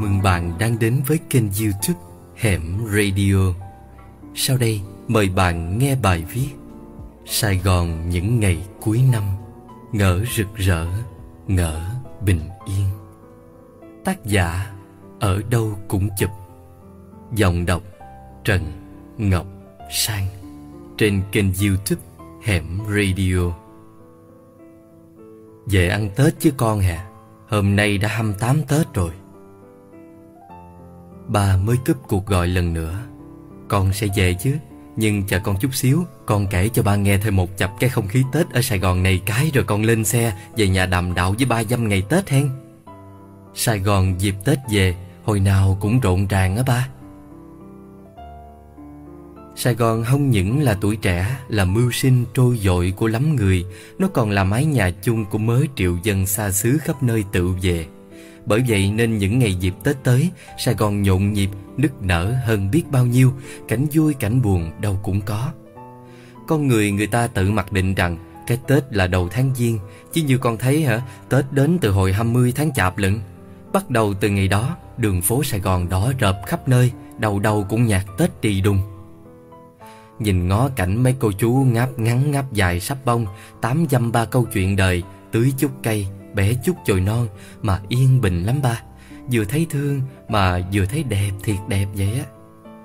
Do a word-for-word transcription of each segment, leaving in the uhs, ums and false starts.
mừng bạn đang đến với kênh YouTube Hẻm Radio. Sau đây mời bạn nghe bài viết Sài Gòn những ngày cuối năm, ngỡ rực rỡ, ngỡ bình yên. Tác giả Ở Đâu Cũng Chụp. Giọng đọc Trần Ngọc Sang. Trên kênh YouTube Hẻm Radio. Về ăn Tết chứ con hả? Hôm nay đã hai mươi tám Tết rồi. Ba mới cúp cuộc gọi lần nữa. Con sẽ về chứ, nhưng chờ con chút xíu, con kể cho ba nghe thêm một chập cái không khí Tết ở Sài Gòn này cái, rồi con lên xe về nhà đàm đạo với ba dăm ngày Tết hen. Sài Gòn dịp Tết về hồi nào cũng rộn ràng á ba. Sài Gòn không những là tuổi trẻ, là mưu sinh trôi dội của lắm người, nó còn là mái nhà chung của mớ triệu dân xa xứ khắp nơi tự về. Bởi vậy nên những ngày dịp Tết tới, Sài Gòn nhộn nhịp, nức nở hơn biết bao nhiêu, cảnh vui cảnh buồn đâu cũng có. Con người người ta tự mặc định rằng cái Tết là đầu tháng Giêng, chứ như con thấy hả, Tết đến từ hồi hai mươi tháng Chạp lận. Bắt đầu từ ngày đó, đường phố Sài Gòn đỏ rợp khắp nơi, đầu đầu cũng nhạc Tết trì đùng. Nhìn ngó cảnh mấy cô chú ngáp ngắn ngáp dài sắp bông, tám dăm ba câu chuyện đời, tưới chút cây, bẻ chút chồi non mà yên bình lắm ba. Vừa thấy thương mà vừa thấy đẹp thiệt đẹp vậy á.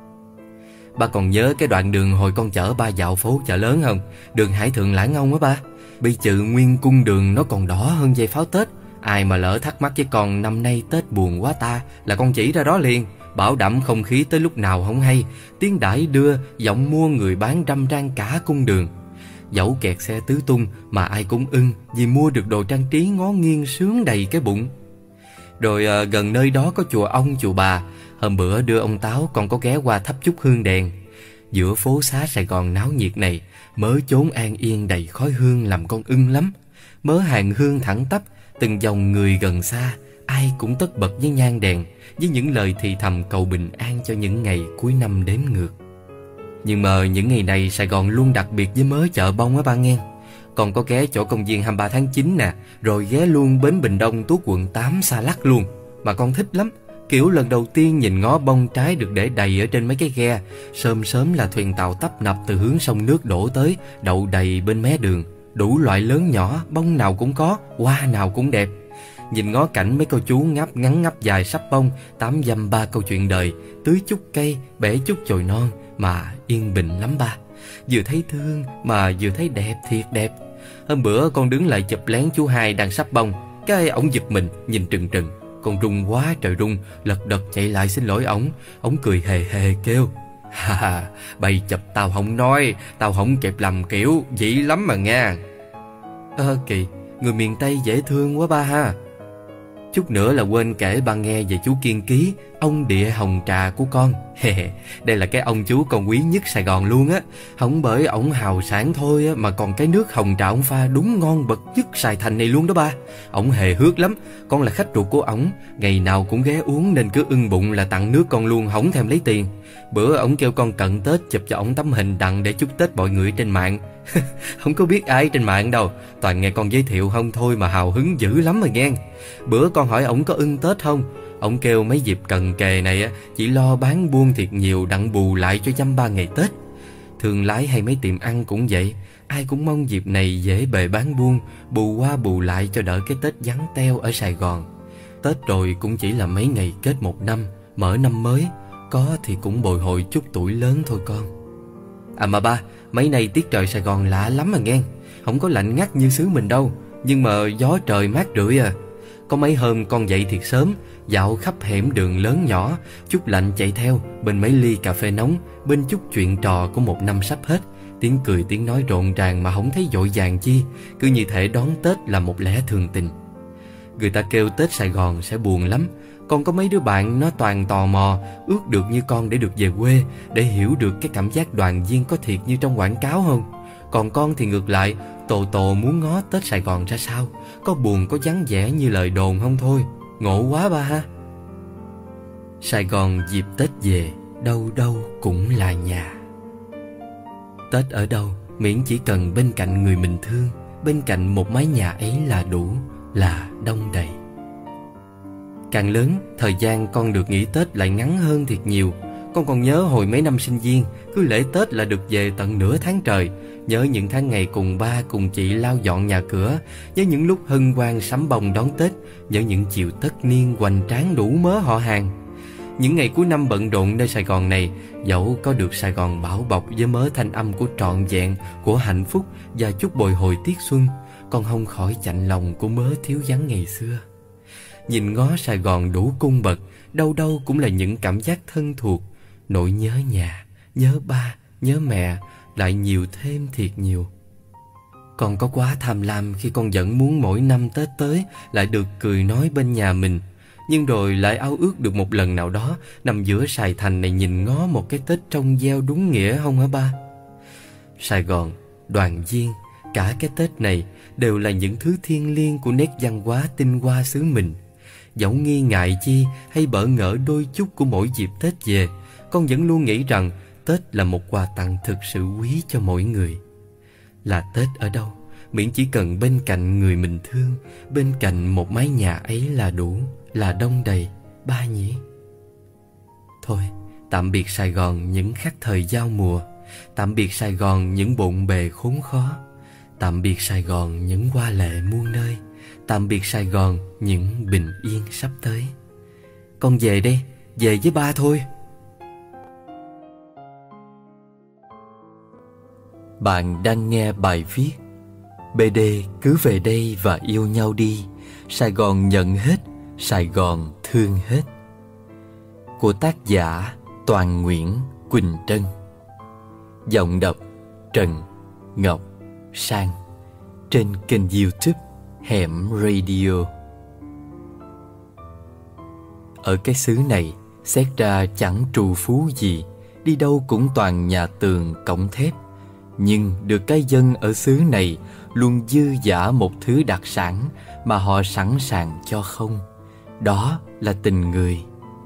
Ba còn nhớ cái đoạn đường hồi con chở ba dạo phố chợ lớn không? Đường Hải Thượng Lãng Ông á ba. Bây chữ nguyên cung đường nó còn đỏ hơn dây pháo Tết. Ai mà lỡ thắc mắc với con năm nay Tết buồn quá ta, là con chỉ ra đó liền. Bảo đảm không khí tới lúc nào không hay. Tiếng đãi đưa, giọng mua người bán râm ran cả cung đường. Dẫu kẹt xe tứ tung mà ai cũng ưng, vì mua được đồ trang trí ngó nghiêng sướng đầy cái bụng. Rồi à, gần nơi đó có chùa ông chùa bà. Hôm bữa đưa ông Táo còn có ghé qua thắp chút hương đèn. Giữa phố xá Sài Gòn náo nhiệt này, mớ chốn an yên đầy khói hương làm con ưng lắm. Mớ hàng hương thẳng tắp, từng dòng người gần xa, ai cũng tất bật với nhang đèn, với những lời thì thầm cầu bình an cho những ngày cuối năm đếm ngược. Nhưng mà những ngày này Sài Gòn luôn đặc biệt với mớ chợ bông á ba nghe. Còn có ghé chỗ công viên hai mươi ba tháng chín nè, rồi ghé luôn bến Bình Đông tuốt quận tám xa lắc luôn. Mà con thích lắm, kiểu lần đầu tiên nhìn ngó bông trái được để đầy ở trên mấy cái ghe. Sớm sớm là thuyền tàu tấp nập từ hướng sông nước đổ tới, đậu đầy bên mé đường. Đủ loại lớn nhỏ, bông nào cũng có, hoa nào cũng đẹp. Nhìn ngó cảnh mấy cô chú ngáp ngắn ngáp dài sắp bông, tám dăm ba câu chuyện đời, tưới chút cây, bẻ chút chồi non mà yên bình lắm ba. Vừa thấy thương mà vừa thấy đẹp thiệt đẹp. Hôm bữa con đứng lại chụp lén chú Hai đang sắp bông, cái ổng giật mình nhìn trừng trừng. Con run quá trời run, lật đật chạy lại xin lỗi ổng. Ổng cười hề hề kêu: Ha ha, bày chụp tao không nói, tao không kịp làm kiểu dĩ lắm mà nha. Ơ à, kỳ, người miền Tây dễ thương quá ba ha. Chút nữa là quên kể ba nghe về chú Kiên Ký, ông địa hồng trà của con. Đây là cái ông chú con quý nhất Sài Gòn luôn á. Không bởi ổng hào sản thôi á, mà còn cái nước hồng trà ổng pha đúng ngon bậc nhất Sài Thành này luôn đó ba. Ổng hề hước lắm, con là khách ruột của ổng, ngày nào cũng ghé uống nên cứ ưng bụng là tặng nước con luôn, không thèm lấy tiền. Bữa ổng kêu con cận Tết chụp cho ổng tấm hình đặng để chúc Tết mọi người trên mạng. Không có biết ai trên mạng đâu, toàn nghe con giới thiệu không thôi mà hào hứng dữ lắm rồi nghe. Bữa con hỏi ổng có ưng Tết không, ổng kêu mấy dịp cận kề này á, chỉ lo bán buôn thiệt nhiều đặng bù lại cho dăm ba ngày Tết. Thương lái hay mấy tiệm ăn cũng vậy, ai cũng mong dịp này dễ bề bán buôn, bù qua bù lại cho đỡ cái Tết vắng teo ở Sài Gòn. Tết rồi cũng chỉ là mấy ngày kết một năm, mở năm mới, có thì cũng bồi hồi chút tuổi lớn thôi con. À mà ba, mấy nay tiết trời Sài Gòn lạ lắm mà nghe. Không có lạnh ngắt như xứ mình đâu, nhưng mà gió trời mát rượi à. Có mấy hôm con dậy thiệt sớm, dạo khắp hẻm đường lớn nhỏ, chút lạnh chạy theo, bên mấy ly cà phê nóng, bên chút chuyện trò của một năm sắp hết. Tiếng cười tiếng nói rộn ràng mà không thấy vội vàng chi, cứ như thể đón Tết là một lẽ thường tình. Người ta kêu Tết Sài Gòn sẽ buồn lắm. Còn có mấy đứa bạn nó toàn tò mò, ước được như con để được về quê, để hiểu được cái cảm giác đoàn viên có thiệt như trong quảng cáo không. Còn con thì ngược lại, tồ tồ muốn ngó Tết Sài Gòn ra sao, có buồn có vắng vẻ như lời đồn không thôi. Ngộ quá ba ha. Sài Gòn dịp Tết về, đâu đâu cũng là nhà. Tết ở đâu miễn chỉ cần bên cạnh người mình thương, bên cạnh một mái nhà ấy là đủ, là đông đầy. Càng lớn, thời gian con được nghỉ Tết lại ngắn hơn thiệt nhiều. Con còn nhớ hồi mấy năm sinh viên, cứ lễ Tết là được về tận nửa tháng trời. Nhớ những tháng ngày cùng ba cùng chị lau dọn nhà cửa, nhớ những lúc hân hoan sắm bông đón Tết, nhớ những chiều tất niên hoành tráng đủ mớ họ hàng. Những ngày cuối năm bận rộn nơi Sài Gòn này, dẫu có được Sài Gòn bảo bọc với mớ thanh âm của trọn vẹn, của hạnh phúc và chút bồi hồi tiết xuân, con không khỏi chạnh lòng của mớ thiếu vắng ngày xưa. Nhìn ngó Sài Gòn đủ cung bậc, đâu đâu cũng là những cảm giác thân thuộc, nỗi nhớ nhà, nhớ ba, nhớ mẹ, lại nhiều thêm thiệt nhiều. Con có quá tham lam khi con vẫn muốn mỗi năm Tết tới lại được cười nói bên nhà mình, nhưng rồi lại ao ước được một lần nào đó nằm giữa Sài Thành này nhìn ngó một cái Tết trong veo đúng nghĩa không hả ba? Sài Gòn, đoàn viên, cả cái Tết này đều là những thứ thiêng liêng của nét văn hóa tinh hoa xứ mình. Dẫu nghi ngại chi hay bỡ ngỡ đôi chút của mỗi dịp Tết về, con vẫn luôn nghĩ rằng Tết là một quà tặng thực sự quý cho mỗi người. Là Tết ở đâu, miễn chỉ cần bên cạnh người mình thương, bên cạnh một mái nhà ấy là đủ, là đông đầy, ba nhỉ? Thôi, tạm biệt Sài Gòn những khắc thời giao mùa, tạm biệt Sài Gòn những bộn bề khốn khó, tạm biệt Sài Gòn những hoa lệ muôn nơi, tạm biệt Sài Gòn những bình yên sắp tới. Con về đây, về với ba thôi. Bạn đang nghe bài viết bê đê cứ về đây và yêu nhau đi, Sài Gòn nhận hết, Sài Gòn thương hết, của tác giả Toàn Nguyễn Quỳnh Trân. Giọng đọc Trần Ngọc Sang, trên kênh YouTube Hẻm Radio. Ở cái xứ này, xét ra chẳng trù phú gì, đi đâu cũng toàn nhà tường cổng thép. Nhưng được cái dân ở xứ này luôn dư dả một thứ đặc sản mà họ sẵn sàng cho không. Đó là tình người.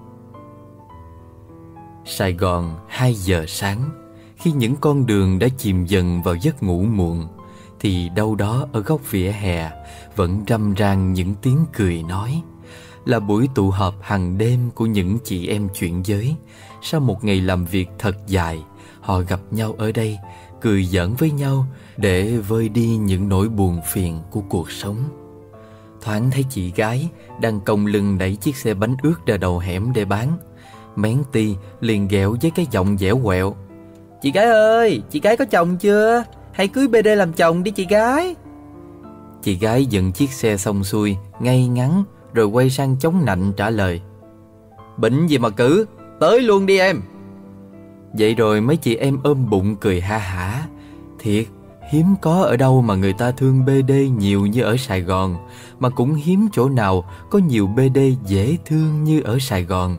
Sài Gòn hai giờ sáng, khi những con đường đã chìm dần vào giấc ngủ muộn, thì đâu đó ở góc vỉa hè vẫn râm ran những tiếng cười nói. Là buổi tụ họp hàng đêm của những chị em chuyển giới. Sau một ngày làm việc thật dài, họ gặp nhau ở đây, cười giỡn với nhau để vơi đi những nỗi buồn phiền của cuộc sống. Thoáng thấy chị gái đang còng lưng đẩy chiếc xe bánh ướt ra đầu hẻm để bán. Mén Ti liền ghẹo với cái giọng dẻo quẹo: "Chị gái ơi, chị gái có chồng chưa? Hãy cưới bê đê làm chồng đi chị gái." Chị gái dựng chiếc xe xong xuôi, ngay ngắn, rồi quay sang chống nạnh trả lời: "Bệnh gì mà cử, tới luôn đi em." Vậy rồi mấy chị em ôm bụng cười ha hả. Thiệt, hiếm có ở đâu mà người ta thương bê đê nhiều như ở Sài Gòn, mà cũng hiếm chỗ nào có nhiều bê đê dễ thương như ở Sài Gòn.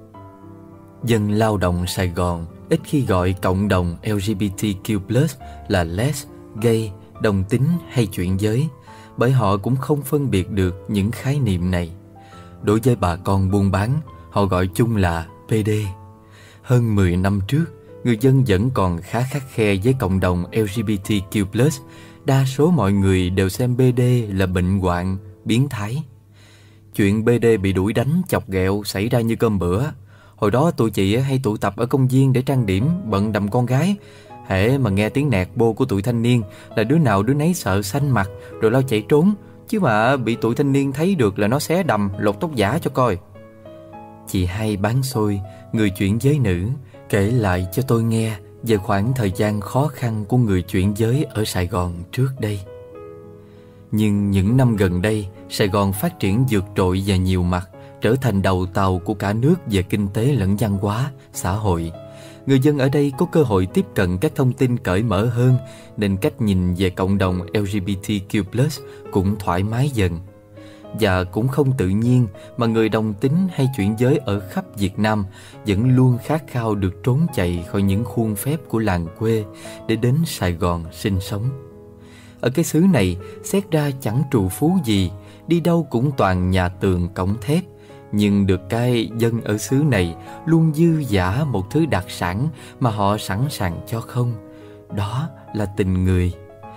Dân lao động Sài Gòn ít khi gọi cộng đồng lờ giê bê tê quy plus là les, gay, đồng tính hay chuyển giới, bởi họ cũng không phân biệt được những khái niệm này. Đối với bà con buôn bán, họ gọi chung là pê đê. Hơn mười năm trước, người dân vẫn còn khá khắt khe với cộng đồng lờ giê bê tê quy plus. Đa số mọi người đều xem bê đê là bệnh hoạn, biến thái. Chuyện bê đê bị đuổi đánh, chọc ghẹo xảy ra như cơm bữa. Hồi đó tụi chị hay tụ tập ở công viên để trang điểm, bận đầm con gái. Hễ mà nghe tiếng nẹt bô của tụi thanh niên là đứa nào đứa nấy sợ xanh mặt rồi lao chạy trốn. Chứ mà bị tụi thanh niên thấy được là nó xé đầm, lột tóc giả cho coi. Chị hai bán xôi, người chuyển giới nữ, kể lại cho tôi nghe về khoảng thời gian khó khăn của người chuyển giới ở Sài Gòn trước đây. Nhưng những năm gần đây, Sài Gòn phát triển vượt trội và nhiều mặt, trở thành đầu tàu của cả nước về kinh tế lẫn văn hóa, xã hội. Người dân ở đây có cơ hội tiếp cận các thông tin cởi mở hơn, nên cách nhìn về cộng đồng lờ giê bê tê quy plus cũng thoải mái dần. Và cũng không tự nhiên mà người đồng tính hay chuyển giới ở khắp Việt Nam vẫn luôn khát khao được trốn chạy khỏi những khuôn phép của làng quê để đến Sài Gòn sinh sống. Ở cái xứ này, xét ra chẳng trù phú gì, đi đâu cũng toàn nhà tường cổng thép. Nhưng được cái dân ở xứ này luôn dư dả một thứ đặc sản mà họ sẵn sàng cho không. Đó là tình người.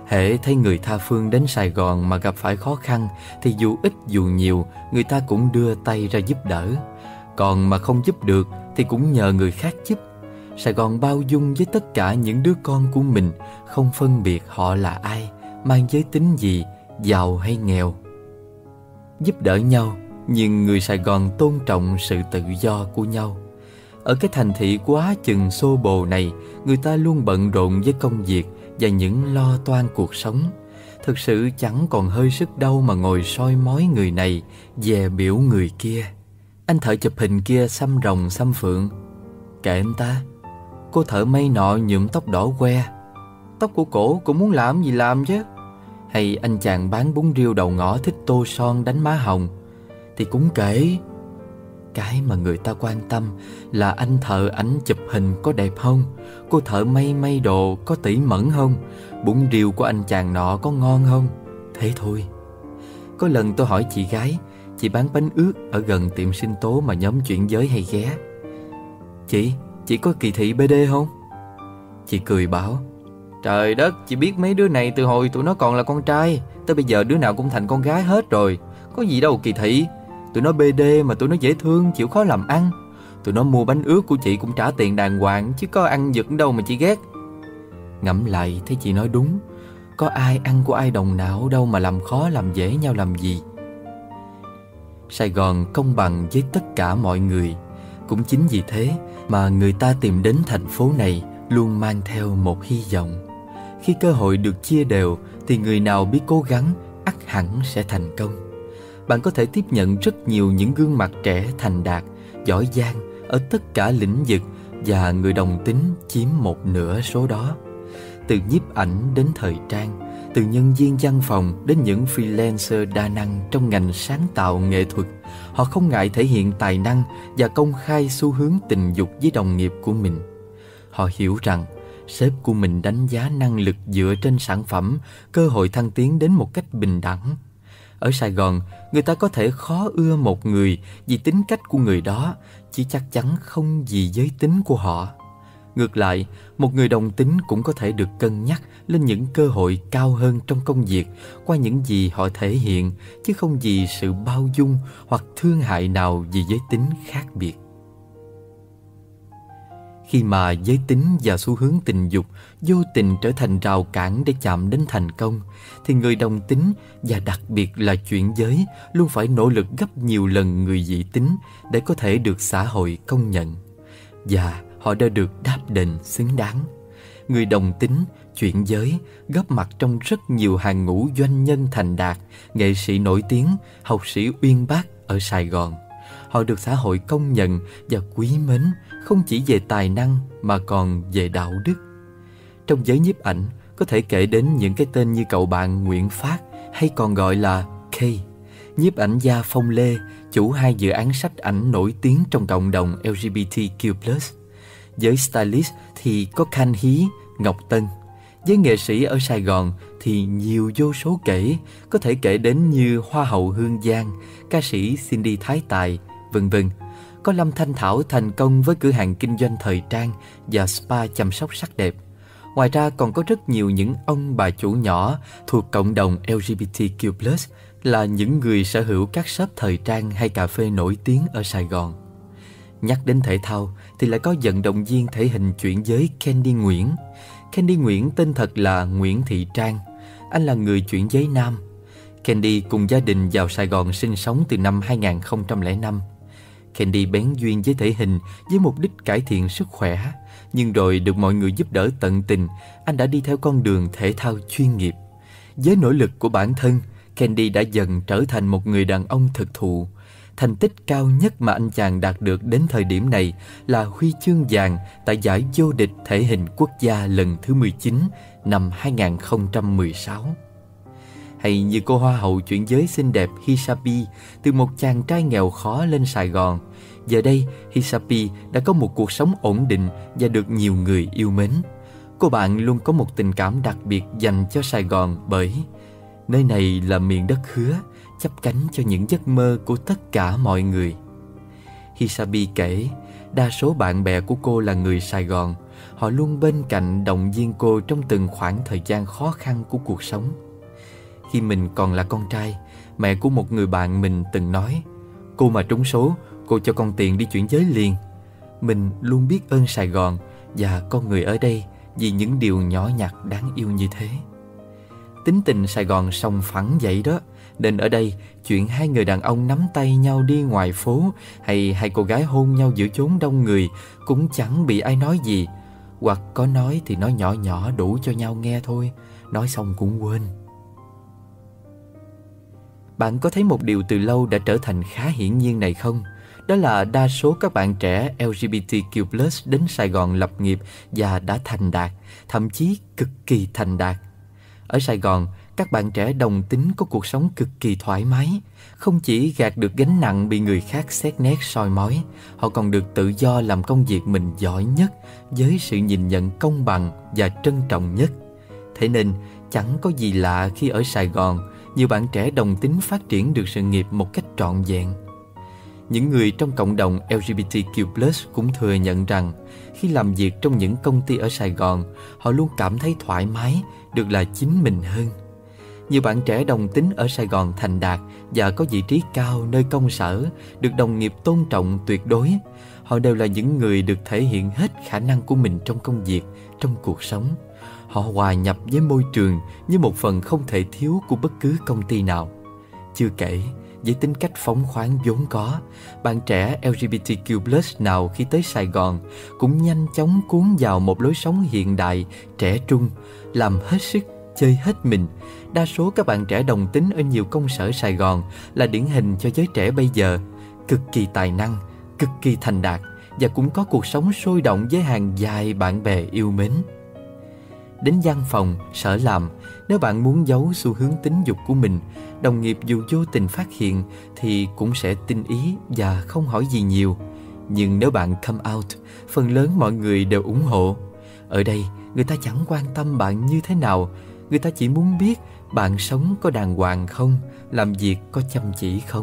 Hễ thấy người tha phương đến Sài Gòn mà gặp phải khó khăn thì dù ít dù nhiều, người ta cũng đưa tay ra giúp đỡ. Còn mà không giúp được thì cũng nhờ người khác giúp. Sài Gòn bao dung với tất cả những đứa con của mình, không phân biệt họ là ai, mang giới tính gì, giàu hay nghèo. Giúp đỡ nhau, nhưng người Sài Gòn tôn trọng sự tự do của nhau. Ở cái thành thị quá chừng xô bồ này, người ta luôn bận rộn với công việc và những lo toan cuộc sống. Thực sự chẳng còn hơi sức đâu mà ngồi soi mói người này, dè biểu người kia. Anh thợ chụp hình kia xăm rồng xăm phượng, kệ anh ta. Cô thợ may nọ nhuộm tóc đỏ que, tóc của cổ cũng muốn làm gì làm chứ. Hay anh chàng bán bún riêu đầu ngõ thích tô son đánh má hồng, thì cũng kệ. Cái mà người ta quan tâm là anh thợ ảnh chụp hình có đẹp không, cô thợ may may đồ có tỉ mẩn không, bún riêu của anh chàng nọ có ngon không. Thế thôi. Có lần tôi hỏi chị gái, chị bán bánh ướt ở gần tiệm sinh tố mà nhóm chuyển giới hay ghé: Chị, chị có kỳ thị bê đê không? Chị cười bảo: Trời đất, chị biết mấy đứa này từ hồi tụi nó còn là con trai, tới bây giờ đứa nào cũng thành con gái hết rồi. Có gì đâu kỳ thị. Tụi nó bê đê mà tụi nó dễ thương, chịu khó làm ăn. Tụi nó mua bánh ướt của chị cũng trả tiền đàng hoàng, chứ có ăn giật đâu mà chị ghét. Ngẫm lại thấy chị nói đúng. Có ai ăn của ai đồng não đâu mà làm khó làm dễ nhau làm gì. Sài Gòn công bằng với tất cả mọi người. Cũng chính vì thế mà người ta tìm đến thành phố này luôn mang theo một hy vọng. Khi cơ hội được chia đều thì người nào biết cố gắng ắt hẳn sẽ thành công. Bạn có thể tiếp nhận rất nhiều những gương mặt trẻ thành đạt, giỏi giang ở tất cả lĩnh vực, và người đồng tính chiếm một nửa số đó. Từ nhiếp ảnh đến thời trang, từ nhân viên văn phòng đến những freelancer đa năng trong ngành sáng tạo nghệ thuật, họ không ngại thể hiện tài năng và công khai xu hướng tình dục với đồng nghiệp của mình. Họ hiểu rằng sếp của mình đánh giá năng lực dựa trên sản phẩm, cơ hội thăng tiến đến một cách bình đẳng. Ở Sài Gòn, người ta có thể khó ưa một người vì tính cách của người đó, chứ chắc chắn không vì giới tính của họ. Ngược lại, một người đồng tính cũng có thể được cân nhắc lên những cơ hội cao hơn trong công việc qua những gì họ thể hiện, chứ không vì sự bao dung hoặc thương hại nào vì giới tính khác biệt. Khi mà giới tính và xu hướng tình dục vô tình trở thành rào cản để chạm đến thành công, thì người đồng tính và đặc biệt là chuyển giới luôn phải nỗ lực gấp nhiều lần người dị tính để có thể được xã hội công nhận. Và họ đã được đáp đền xứng đáng. Người đồng tính, chuyển giới góp mặt trong rất nhiều hàng ngũ doanh nhân thành đạt, nghệ sĩ nổi tiếng, học sĩ uyên bác ở Sài Gòn. Họ được xã hội công nhận và quý mến không chỉ về tài năng mà còn về đạo đức. Trong giới nhiếp ảnh có thể kể đến những cái tên như cậu bạn Nguyễn Phát, hay còn gọi là K, nhiếp ảnh gia Phong Lê, chủ hai dự án sách ảnh nổi tiếng trong cộng đồng L G B T Q plus. Giới stylist thì có Khanh Hí, Ngọc Tân. Với nghệ sĩ ở Sài Gòn thì nhiều vô số kể, có thể kể đến như Hoa hậu Hương Giang, ca sĩ Cindy Thái Tài, vân vân. Có Lâm Thanh Thảo thành công với cửa hàng kinh doanh thời trang và spa chăm sóc sắc đẹp. Ngoài ra còn có rất nhiều những ông bà chủ nhỏ thuộc cộng đồng L G B T Q plus là những người sở hữu các shop thời trang hay cà phê nổi tiếng ở Sài Gòn. Nhắc đến thể thao thì lại có vận động viên thể hình chuyển giới Candy Nguyễn. Candy Nguyễn tên thật là Nguyễn Thị Trang. Anh là người chuyển giới nam. Candy cùng gia đình vào Sài Gòn sinh sống từ năm hai nghìn không trăm lẻ năm. Candy bén duyên với thể hình với mục đích cải thiện sức khỏe, nhưng rồi được mọi người giúp đỡ tận tình, anh đã đi theo con đường thể thao chuyên nghiệp. Với nỗ lực của bản thân, Candy đã dần trở thành một người đàn ông thực thụ. Thành tích cao nhất mà anh chàng đạt được đến thời điểm này là huy chương vàng tại giải vô địch thể hình quốc gia lần thứ mười chín năm hai nghìn không trăm mười sáu. Hay như cô hoa hậu chuyển giới xinh đẹp Hisapi, từ một chàng trai nghèo khó lên Sài Gòn. Giờ đây, Hisapi đã có một cuộc sống ổn định và được nhiều người yêu mến. Cô bạn luôn có một tình cảm đặc biệt dành cho Sài Gòn bởi nơi này là miền đất hứa, chắp cánh cho những giấc mơ của tất cả mọi người. Hisapi kể, đa số bạn bè của cô là người Sài Gòn. họ luôn bên cạnh động viên cô trong từng khoảng thời gian khó khăn của cuộc sống. Khi mình còn là con trai, mẹ của một người bạn mình từng nói: cô mà trúng số, cô cho con tiền đi chuyển giới liền. Mình luôn biết ơn Sài Gòn và con người ở đây vì những điều nhỏ nhặt đáng yêu như thế. Tính tình Sài Gòn sòng phẳng vậy đó, nên ở đây chuyện hai người đàn ông nắm tay nhau đi ngoài phố hay hai cô gái hôn nhau giữa chốn đông người cũng chẳng bị ai nói gì, hoặc có nói thì nói nhỏ nhỏ đủ cho nhau nghe thôi, nói xong cũng quên. Bạn có thấy một điều từ lâu đã trở thành khá hiển nhiên này không? Đó là đa số các bạn trẻ L G B T Q plus đến Sài Gòn lập nghiệp và đã thành đạt, thậm chí cực kỳ thành đạt. Ở Sài Gòn, các bạn trẻ đồng tính có cuộc sống cực kỳ thoải mái. Không chỉ gạt được gánh nặng bị người khác xét nét soi mói, họ còn được tự do làm công việc mình giỏi nhất với sự nhìn nhận công bằng và trân trọng nhất. Thế nên, chẳng có gì lạ khi ở Sài Gòn, nhiều bạn trẻ đồng tính phát triển được sự nghiệp một cách trọn vẹn. Những người trong cộng đồng L G B T Q plus cũng thừa nhận rằng khi làm việc trong những công ty ở Sài Gòn, họ luôn cảm thấy thoải mái, được là chính mình hơn. Nhiều bạn trẻ đồng tính ở Sài Gòn thành đạt và có vị trí cao nơi công sở, được đồng nghiệp tôn trọng tuyệt đối. Họ đều là những người được thể hiện hết khả năng của mình trong công việc, trong cuộc sống. Họ hòa nhập với môi trường như một phần không thể thiếu của bất cứ công ty nào. Chưa kể, với tính cách phóng khoáng vốn có, bạn trẻ L G B T Q plus nào khi tới Sài Gòn cũng nhanh chóng cuốn vào một lối sống hiện đại, trẻ trung, làm hết sức, chơi hết mình. Đa số các bạn trẻ đồng tính ở nhiều công sở Sài Gòn là điển hình cho giới trẻ bây giờ, cực kỳ tài năng, cực kỳ thành đạt và cũng có cuộc sống sôi động với hàng dài bạn bè yêu mến. Đến văn phòng, sở làm, nếu bạn muốn giấu xu hướng tính dục của mình, đồng nghiệp dù vô tình phát hiện thì cũng sẽ tinh ý và không hỏi gì nhiều. Nhưng nếu bạn come out, phần lớn mọi người đều ủng hộ. Ở đây, người ta chẳng quan tâm bạn như thế nào, người ta chỉ muốn biết bạn sống có đàng hoàng không, làm việc có chăm chỉ không.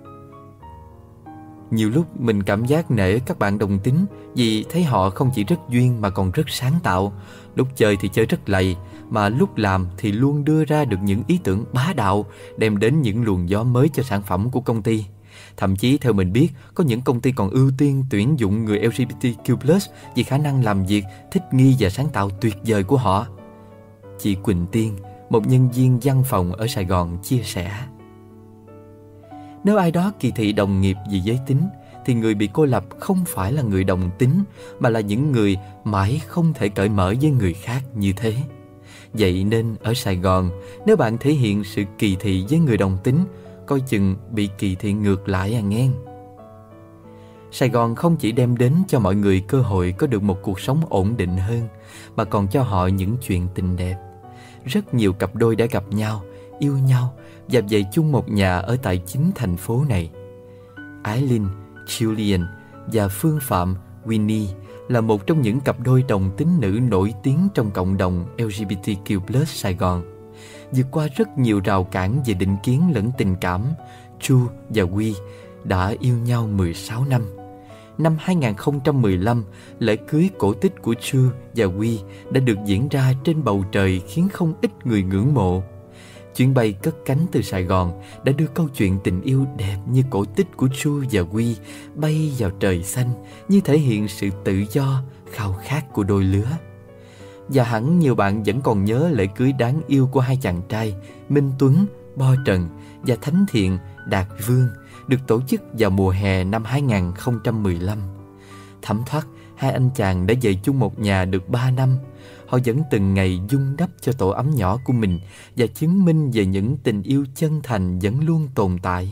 Nhiều lúc mình cảm giác nể các bạn đồng tính vì thấy họ không chỉ rất duyên mà còn rất sáng tạo. Lúc chơi thì chơi rất lầy, mà lúc làm thì luôn đưa ra được những ý tưởng bá đạo, đem đến những luồng gió mới cho sản phẩm của công ty. Thậm chí theo mình biết, có những công ty còn ưu tiên tuyển dụng người L G B T Q plus vì khả năng làm việc, thích nghi và sáng tạo tuyệt vời của họ. Chị Quỳnh Tiên, một nhân viên văn phòng ở Sài Gòn chia sẻ: nếu ai đó kỳ thị đồng nghiệp vì giới tính, thì người bị cô lập không phải là người đồng tính, mà là những người mãi không thể cởi mở với người khác như thế. Vậy nên ở Sài Gòn, nếu bạn thể hiện sự kỳ thị với người đồng tính, coi chừng bị kỳ thị ngược lại à nghe. Sài Gòn không chỉ đem đến cho mọi người cơ hội có được một cuộc sống ổn định hơn, mà còn cho họ những chuyện tình đẹp. Rất nhiều cặp đôi đã gặp nhau, yêu nhau và về chung một nhà ở tại chính thành phố này. Ái Linh, Julian và Phương Phạm, Winnie là một trong những cặp đôi đồng tính nữ nổi tiếng trong cộng đồng L G B T Q plus Sài Gòn. Vượt qua rất nhiều rào cản về định kiến lẫn tình cảm, Chu và Huy đã yêu nhau mười sáu năm. Năm hai không một lăm, lễ cưới cổ tích của Chu và Huy đã được diễn ra trên bầu trời khiến không ít người ngưỡng mộ. Chuyến bay cất cánh từ Sài Gòn đã đưa câu chuyện tình yêu đẹp như cổ tích của Chu và Huy bay vào trời xanh, như thể hiện sự tự do, khao khát của đôi lứa. Và hẳn nhiều bạn vẫn còn nhớ lễ cưới đáng yêu của hai chàng trai Minh Tuấn, Bo Trần và Thánh Thiện, Đạt Vương, được tổ chức vào mùa hè năm hai không một lăm. Thấm thoát, hai anh chàng đã về chung một nhà được ba năm. Họ vẫn từng ngày vun đắp cho tổ ấm nhỏ của mình và chứng minh về những tình yêu chân thành vẫn luôn tồn tại.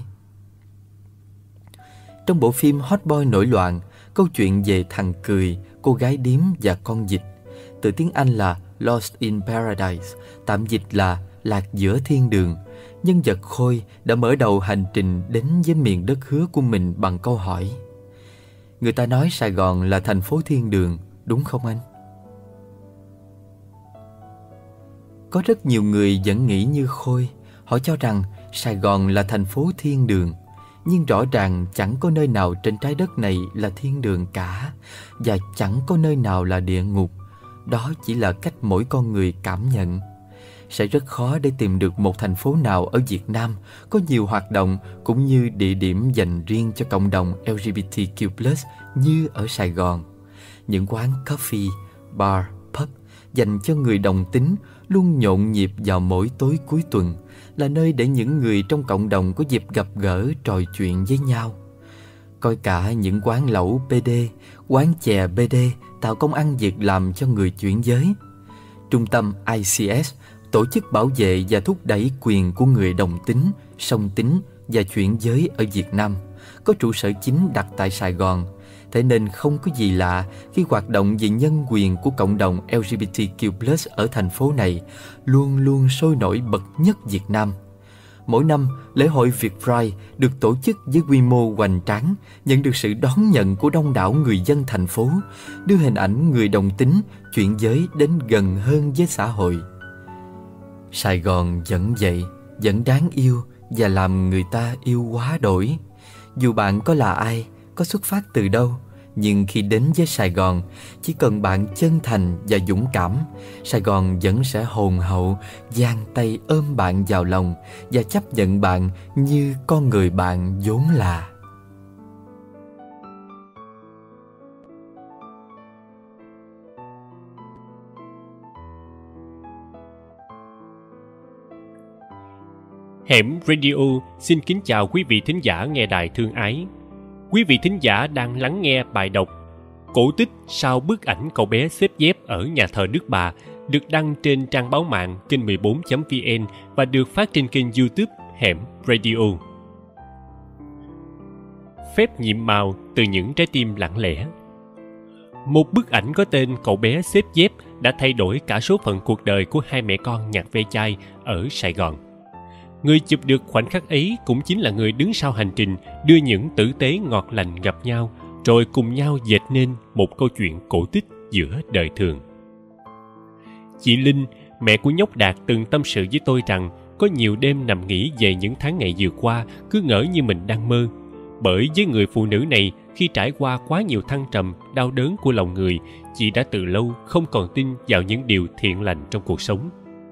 Trong bộ phim Hot Boy nổi loạn, câu chuyện về thằng cười, cô gái điếm và con vịt, từ tiếng Anh là Lost in Paradise, tạm dịch là Lạc giữa thiên đường, nhân vật Khôi đã mở đầu hành trình đến với miền đất hứa của mình bằng câu hỏi: người ta nói Sài Gòn là thành phố thiên đường, đúng không anh? Có rất nhiều người vẫn nghĩ như Khôi. Họ cho rằng Sài Gòn là thành phố thiên đường. Nhưng rõ ràng chẳng có nơi nào trên trái đất này là thiên đường cả, và chẳng có nơi nào là địa ngục. đó chỉ là cách mỗi con người cảm nhận. Sẽ rất khó để tìm được một thành phố nào ở Việt Nam có nhiều hoạt động cũng như địa điểm dành riêng cho cộng đồng L G B T Q plus như ở Sài Gòn. Những quán coffee, bar, pub dành cho người đồng tính luôn nhộn nhịp vào mỗi tối cuối tuần, là nơi để những người trong cộng đồng có dịp gặp gỡ, trò chuyện với nhau. Coi cả những quán lẩu B D, quán chè B D tạo công ăn việc làm cho người chuyển giới. Trung tâm I C S, tổ chức bảo vệ và thúc đẩy quyền của người đồng tính, song tính và chuyển giới ở Việt Nam, có trụ sở chính đặt tại Sài Gòn. Thế nên không có gì lạ khi hoạt động về nhân quyền của cộng đồng L G B T Q plus ở thành phố này luôn luôn sôi nổi bậc nhất Việt Nam. Mỗi năm, lễ hội Việt Pride được tổ chức với quy mô hoành tráng, nhận được sự đón nhận của đông đảo người dân thành phố, đưa hình ảnh người đồng tính, chuyển giới đến gần hơn với xã hội. Sài Gòn vẫn vậy, vẫn đáng yêu và làm người ta yêu quá đổi. Dù bạn có là ai, có xuất phát từ đâu, nhưng khi đến với Sài Gòn, chỉ cần bạn chân thành và dũng cảm, Sài Gòn vẫn sẽ hồn hậu, giang tay ôm bạn vào lòng và chấp nhận bạn như con người bạn vốn là. Hẻm Radio xin kính chào quý vị thính giả nghe đài thương ái. Quý vị thính giả đang lắng nghe bài đọc Cổ tích sau bức ảnh cậu bé xếp dép ở nhà thờ Đức Bà được đăng trên trang báo mạng kênh mười bốn chấm vn và được phát trên kênh YouTube Hẻm Radio. Phép nhiệm màu từ những trái tim lặng lẽ. Một bức ảnh có tên cậu bé xếp dép đã thay đổi cả số phận cuộc đời của hai mẹ con nhặt ve chai ở Sài Gòn. Người chụp được khoảnh khắc ấy cũng chính là người đứng sau hành trình đưa những tử tế ngọt lành gặp nhau, rồi cùng nhau dệt nên một câu chuyện cổ tích giữa đời thường. Chị Linh, mẹ của nhóc Đạt, từng tâm sự với tôi rằng có nhiều đêm nằm nghĩ về những tháng ngày vừa qua, cứ ngỡ như mình đang mơ. Bởi với người phụ nữ này, khi trải qua quá nhiều thăng trầm, đau đớn của lòng người, chị đã từ lâu không còn tin vào những điều thiện lành trong cuộc sống.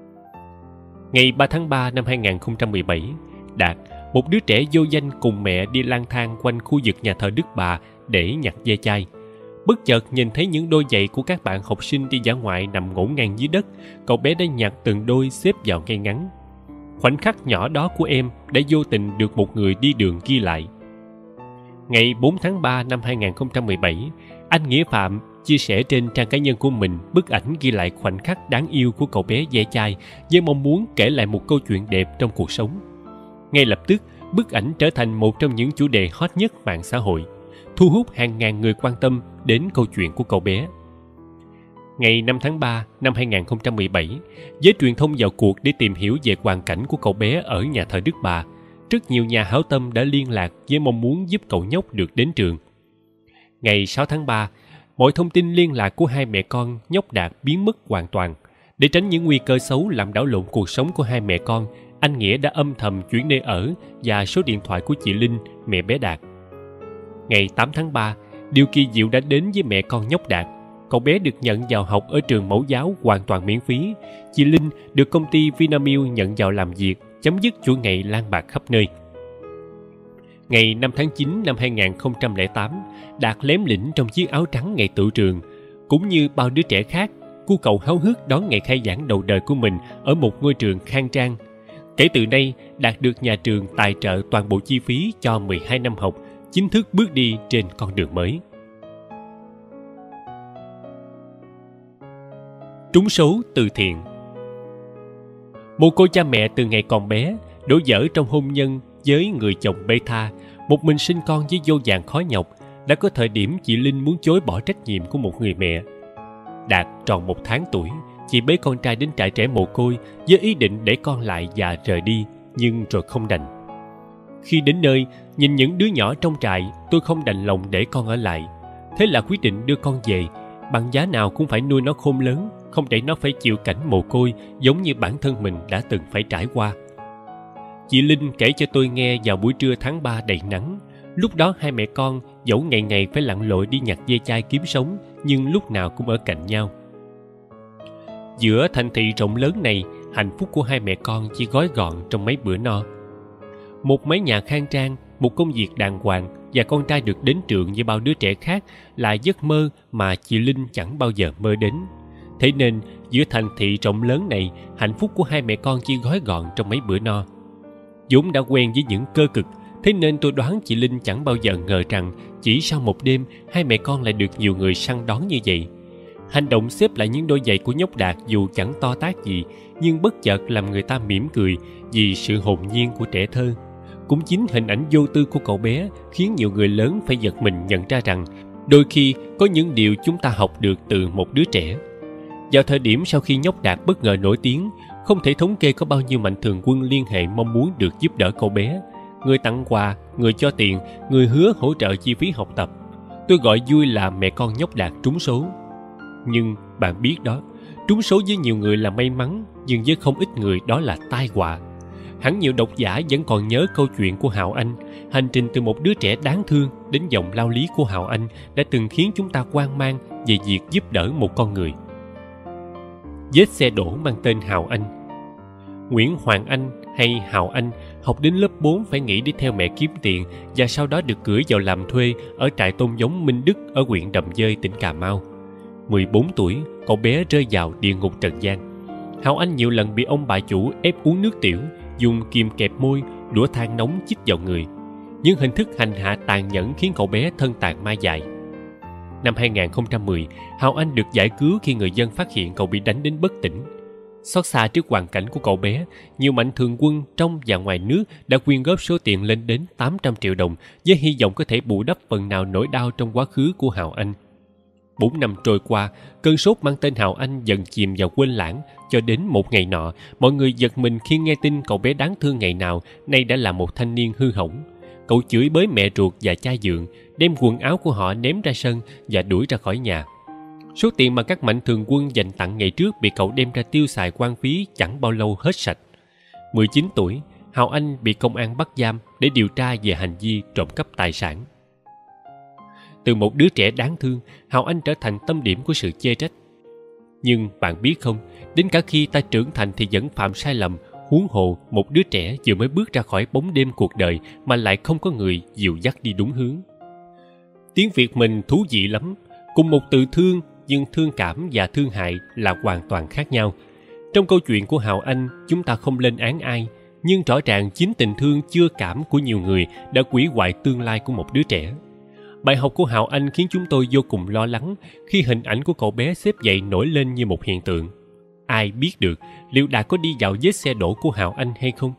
Ngày ba tháng ba năm hai nghìn không trăm mười bảy, Đạt, một đứa trẻ vô danh cùng mẹ đi lang thang quanh khu vực nhà thờ Đức Bà để nhặt ve chai. Bất chợt nhìn thấy những đôi giày của các bạn học sinh đi dã ngoại nằm ngổn ngang dưới đất, cậu bé đã nhặt từng đôi xếp vào ngay ngắn. Khoảnh khắc nhỏ đó của em đã vô tình được một người đi đường ghi lại. Ngày bốn tháng ba năm hai nghìn không trăm mười bảy, anh Nghĩa Phạm chia sẻ trên trang cá nhân của mình bức ảnh ghi lại khoảnh khắc đáng yêu của cậu bé ve chai với mong muốn kể lại một câu chuyện đẹp trong cuộc sống. Ngay lập tức, bức ảnh trở thành một trong những chủ đề hot nhất mạng xã hội, thu hút hàng ngàn người quan tâm đến câu chuyện của cậu bé. Ngày năm tháng ba năm hai nghìn không trăm mười bảy, giới truyền thông vào cuộc để tìm hiểu về hoàn cảnh của cậu bé ở nhà thờ Đức Bà. Rất nhiều nhà hảo tâm đã liên lạc với mong muốn giúp cậu nhóc được đến trường. Ngày sáu tháng ba, mọi thông tin liên lạc của hai mẹ con nhóc Đạt biến mất hoàn toàn. Để tránh những nguy cơ xấu làm đảo lộn cuộc sống của hai mẹ con, anh Nghĩa đã âm thầm chuyển nơi ở và số điện thoại của chị Linh, mẹ bé Đạt. Ngày tám tháng ba, điều kỳ diệu đã đến với mẹ con nhóc Đạt. Cậu bé được nhận vào học ở trường mẫu giáo hoàn toàn miễn phí. Chị Linh được công ty Vinamilk nhận vào làm việc, chấm dứt chuỗi ngày lang bạc khắp nơi. Ngày năm tháng chín năm hai nghìn không trăm lẻ tám, Đạt lém lĩnh trong chiếc áo trắng ngày tựu trường. Cũng như bao đứa trẻ khác, cô cậu háo hức đón ngày khai giảng đầu đời của mình ở một ngôi trường khang trang. Kể từ nay, Đạt được nhà trường tài trợ toàn bộ chi phí cho mười hai năm học, chính thức bước đi trên con đường mới. Trúng số từ thiện. Một cô cha mẹ từ ngày còn bé, đổ vỡ trong hôn nhân với người chồng bê tha, một mình sinh con với vô vàn khó nhọc, đã có thời điểm chị Linh muốn chối bỏ trách nhiệm của một người mẹ. Đạt tròn một tháng tuổi, chị bế con trai đến trại trẻ mồ côi với ý định để con lại và rời đi, nhưng rồi không đành. Khi đến nơi, nhìn những đứa nhỏ trong trại, tôi không đành lòng để con ở lại. Thế là quyết định đưa con về, bằng giá nào cũng phải nuôi nó khôn lớn, không để nó phải chịu cảnh mồ côi giống như bản thân mình đã từng phải trải qua. Chị Linh kể cho tôi nghe vào buổi trưa tháng ba đầy nắng. Lúc đó hai mẹ con dẫu ngày ngày phải lặn lội đi nhặt ve chai kiếm sống, nhưng lúc nào cũng ở cạnh nhau. Giữa thành thị rộng lớn này, hạnh phúc của hai mẹ con chỉ gói gọn trong mấy bữa no. Một mái nhà khang trang, một công việc đàng hoàng và con trai được đến trường như bao đứa trẻ khác là giấc mơ mà chị Linh chẳng bao giờ mơ đến. Thế nên, giữa thành thị rộng lớn này, hạnh phúc của hai mẹ con chỉ gói gọn trong mấy bữa no. vốn đã quen với những cơ cực, thế nên tôi đoán chị Linh chẳng bao giờ ngờ rằng chỉ sau một đêm, hai mẹ con lại được nhiều người săn đón như vậy. Hành động xếp lại những đôi giày của nhóc Đạt dù chẳng to tát gì, nhưng bất chợt làm người ta mỉm cười vì sự hồn nhiên của trẻ thơ. Cũng chính hình ảnh vô tư của cậu bé khiến nhiều người lớn phải giật mình nhận ra rằng đôi khi có những điều chúng ta học được từ một đứa trẻ. Vào thời điểm sau khi nhóc Đạt bất ngờ nổi tiếng, không thể thống kê có bao nhiêu mạnh thường quân liên hệ mong muốn được giúp đỡ cậu bé. Người tặng quà, người cho tiền, người hứa hỗ trợ chi phí học tập. Tôi gọi vui là mẹ con nhóc Đạt trúng số. Nhưng bạn biết đó, trúng số với nhiều người là may mắn, nhưng với không ít người đó là tai họa. Hẳn nhiều độc giả vẫn còn nhớ câu chuyện của Hào Anh. Hành trình từ một đứa trẻ đáng thương đến dòng lao lý của Hào Anh đã từng khiến chúng ta hoang mang về việc giúp đỡ một con người. Vết xe đổ mang tên Hào Anh. Nguyễn Hoàng Anh hay Hào Anh học đến lớp bốn phải nghỉ đi theo mẹ kiếm tiền và sau đó được gửi vào làm thuê ở trại tôm giống Minh Đức ở huyện Đầm Dơi, tỉnh Cà Mau. mười bốn tuổi, cậu bé rơi vào địa ngục trần gian. Hào Anh nhiều lần bị ông bà chủ ép uống nước tiểu, dùng kìm kẹp môi, đũa than nóng chích vào người. Những hình thức hành hạ tàn nhẫn khiến cậu bé thân tàn ma dại. Năm hai không một không, Hào Anh được giải cứu khi người dân phát hiện cậu bị đánh đến bất tỉnh. Xót xa trước hoàn cảnh của cậu bé, nhiều mạnh thường quân trong và ngoài nước đã quyên góp số tiền lên đến tám trăm triệu đồng với hy vọng có thể bù đắp phần nào nỗi đau trong quá khứ của Hào Anh. Bốn năm trôi qua, cơn sốt mang tên Hào Anh dần chìm vào quên lãng, cho đến một ngày nọ, mọi người giật mình khi nghe tin cậu bé đáng thương ngày nào nay đã là một thanh niên hư hỏng. Cậu chửi bới mẹ ruột và cha dượng, đem quần áo của họ ném ra sân và đuổi ra khỏi nhà. Số tiền mà các mạnh thường quân dành tặng ngày trước bị cậu đem ra tiêu xài quan phí chẳng bao lâu hết sạch. mười chín tuổi, Hào Anh bị công an bắt giam để điều tra về hành vi trộm cắp tài sản. Từ một đứa trẻ đáng thương, Hào Anh trở thành tâm điểm của sự chê trách. Nhưng bạn biết không, đến cả khi ta trưởng thành thì vẫn phạm sai lầm, huống hồ một đứa trẻ vừa mới bước ra khỏi bóng đêm cuộc đời mà lại không có người dìu dắt đi đúng hướng. Tiếng Việt mình thú vị lắm, cùng một từ thương nhưng thương cảm và thương hại là hoàn toàn khác nhau. Trong câu chuyện của Hào Anh, chúng ta không lên án ai, nhưng rõ ràng chính tình thương chưa cảm của nhiều người đã hủy hoại tương lai của một đứa trẻ. Bài học của Hào Anh khiến chúng tôi vô cùng lo lắng khi hình ảnh của cậu bé xếp dậy nổi lên như một hiện tượng. Ai biết được liệu Đạt có đi vào vết xe đổ của Hào Anh hay không?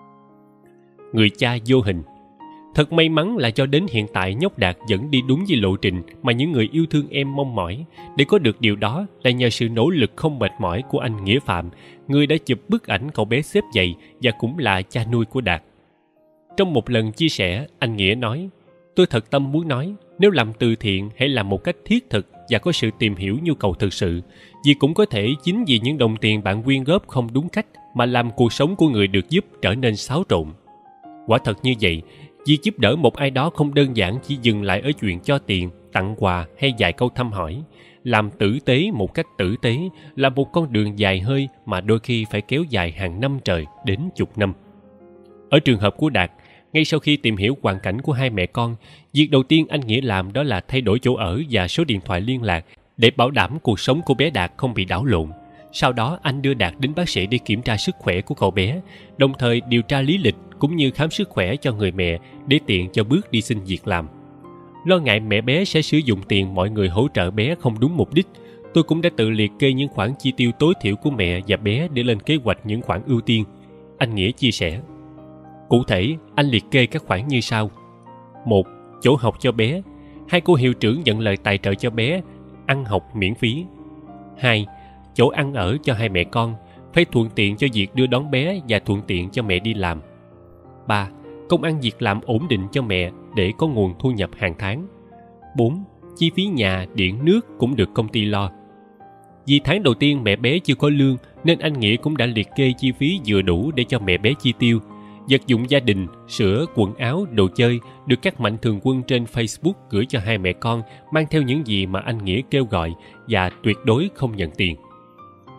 Người cha vô hình. Thật may mắn là cho đến hiện tại nhóc Đạt vẫn đi đúng với lộ trình mà những người yêu thương em mong mỏi. Để có được điều đó là nhờ sự nỗ lực không mệt mỏi của anh Nghĩa Phạm, người đã chụp bức ảnh cậu bé xếp dậy và cũng là cha nuôi của Đạt. Trong một lần chia sẻ, anh Nghĩa nói: "Tôi thật tâm muốn nói, nếu làm từ thiện hãy làm một cách thiết thực và có sự tìm hiểu nhu cầu thực sự. Vì cũng có thể chính vì những đồng tiền bạn quyên góp không đúng cách mà làm cuộc sống của người được giúp trở nên xáo trộn." Quả thật như vậy, việc giúp đỡ một ai đó không đơn giản chỉ dừng lại ở chuyện cho tiền, tặng quà hay vài câu thăm hỏi. Làm tử tế một cách tử tế là một con đường dài hơi mà đôi khi phải kéo dài hàng năm trời đến chục năm. Ở trường hợp của Đạt, ngay sau khi tìm hiểu hoàn cảnh của hai mẹ con, việc đầu tiên anh Nghĩa làm đó là thay đổi chỗ ở và số điện thoại liên lạc để bảo đảm cuộc sống của bé Đạt không bị đảo lộn. Sau đó anh đưa Đạt đến bác sĩ để kiểm tra sức khỏe của cậu bé, đồng thời điều tra lý lịch cũng như khám sức khỏe cho người mẹ để tiện cho bước đi xin việc làm. Lo ngại mẹ bé sẽ sử dụng tiền mọi người hỗ trợ bé không đúng mục đích, tôi cũng đã tự liệt kê những khoản chi tiêu tối thiểu của mẹ và bé để lên kế hoạch những khoản ưu tiên. Anh Nghĩa chia sẻ. Cụ thể, anh liệt kê các khoản như sau. Một. Chỗ học cho bé. Hai cô hiệu trưởng nhận lời tài trợ cho bé, ăn học miễn phí. Hai. Chỗ ăn ở cho hai mẹ con, phải thuận tiện cho việc đưa đón bé và thuận tiện cho mẹ đi làm. Ba. Công ăn việc làm ổn định cho mẹ để có nguồn thu nhập hàng tháng. Bốn. Chi phí nhà, điện, nước cũng được công ty lo. Vì tháng đầu tiên mẹ bé chưa có lương nên anh Nghĩa cũng đã liệt kê chi phí vừa đủ để cho mẹ bé chi tiêu. Vật dụng gia đình, sữa, quần áo, đồ chơi được các mạnh thường quân trên Facebook gửi cho hai mẹ con mang theo những gì mà anh Nghĩa kêu gọi và tuyệt đối không nhận tiền.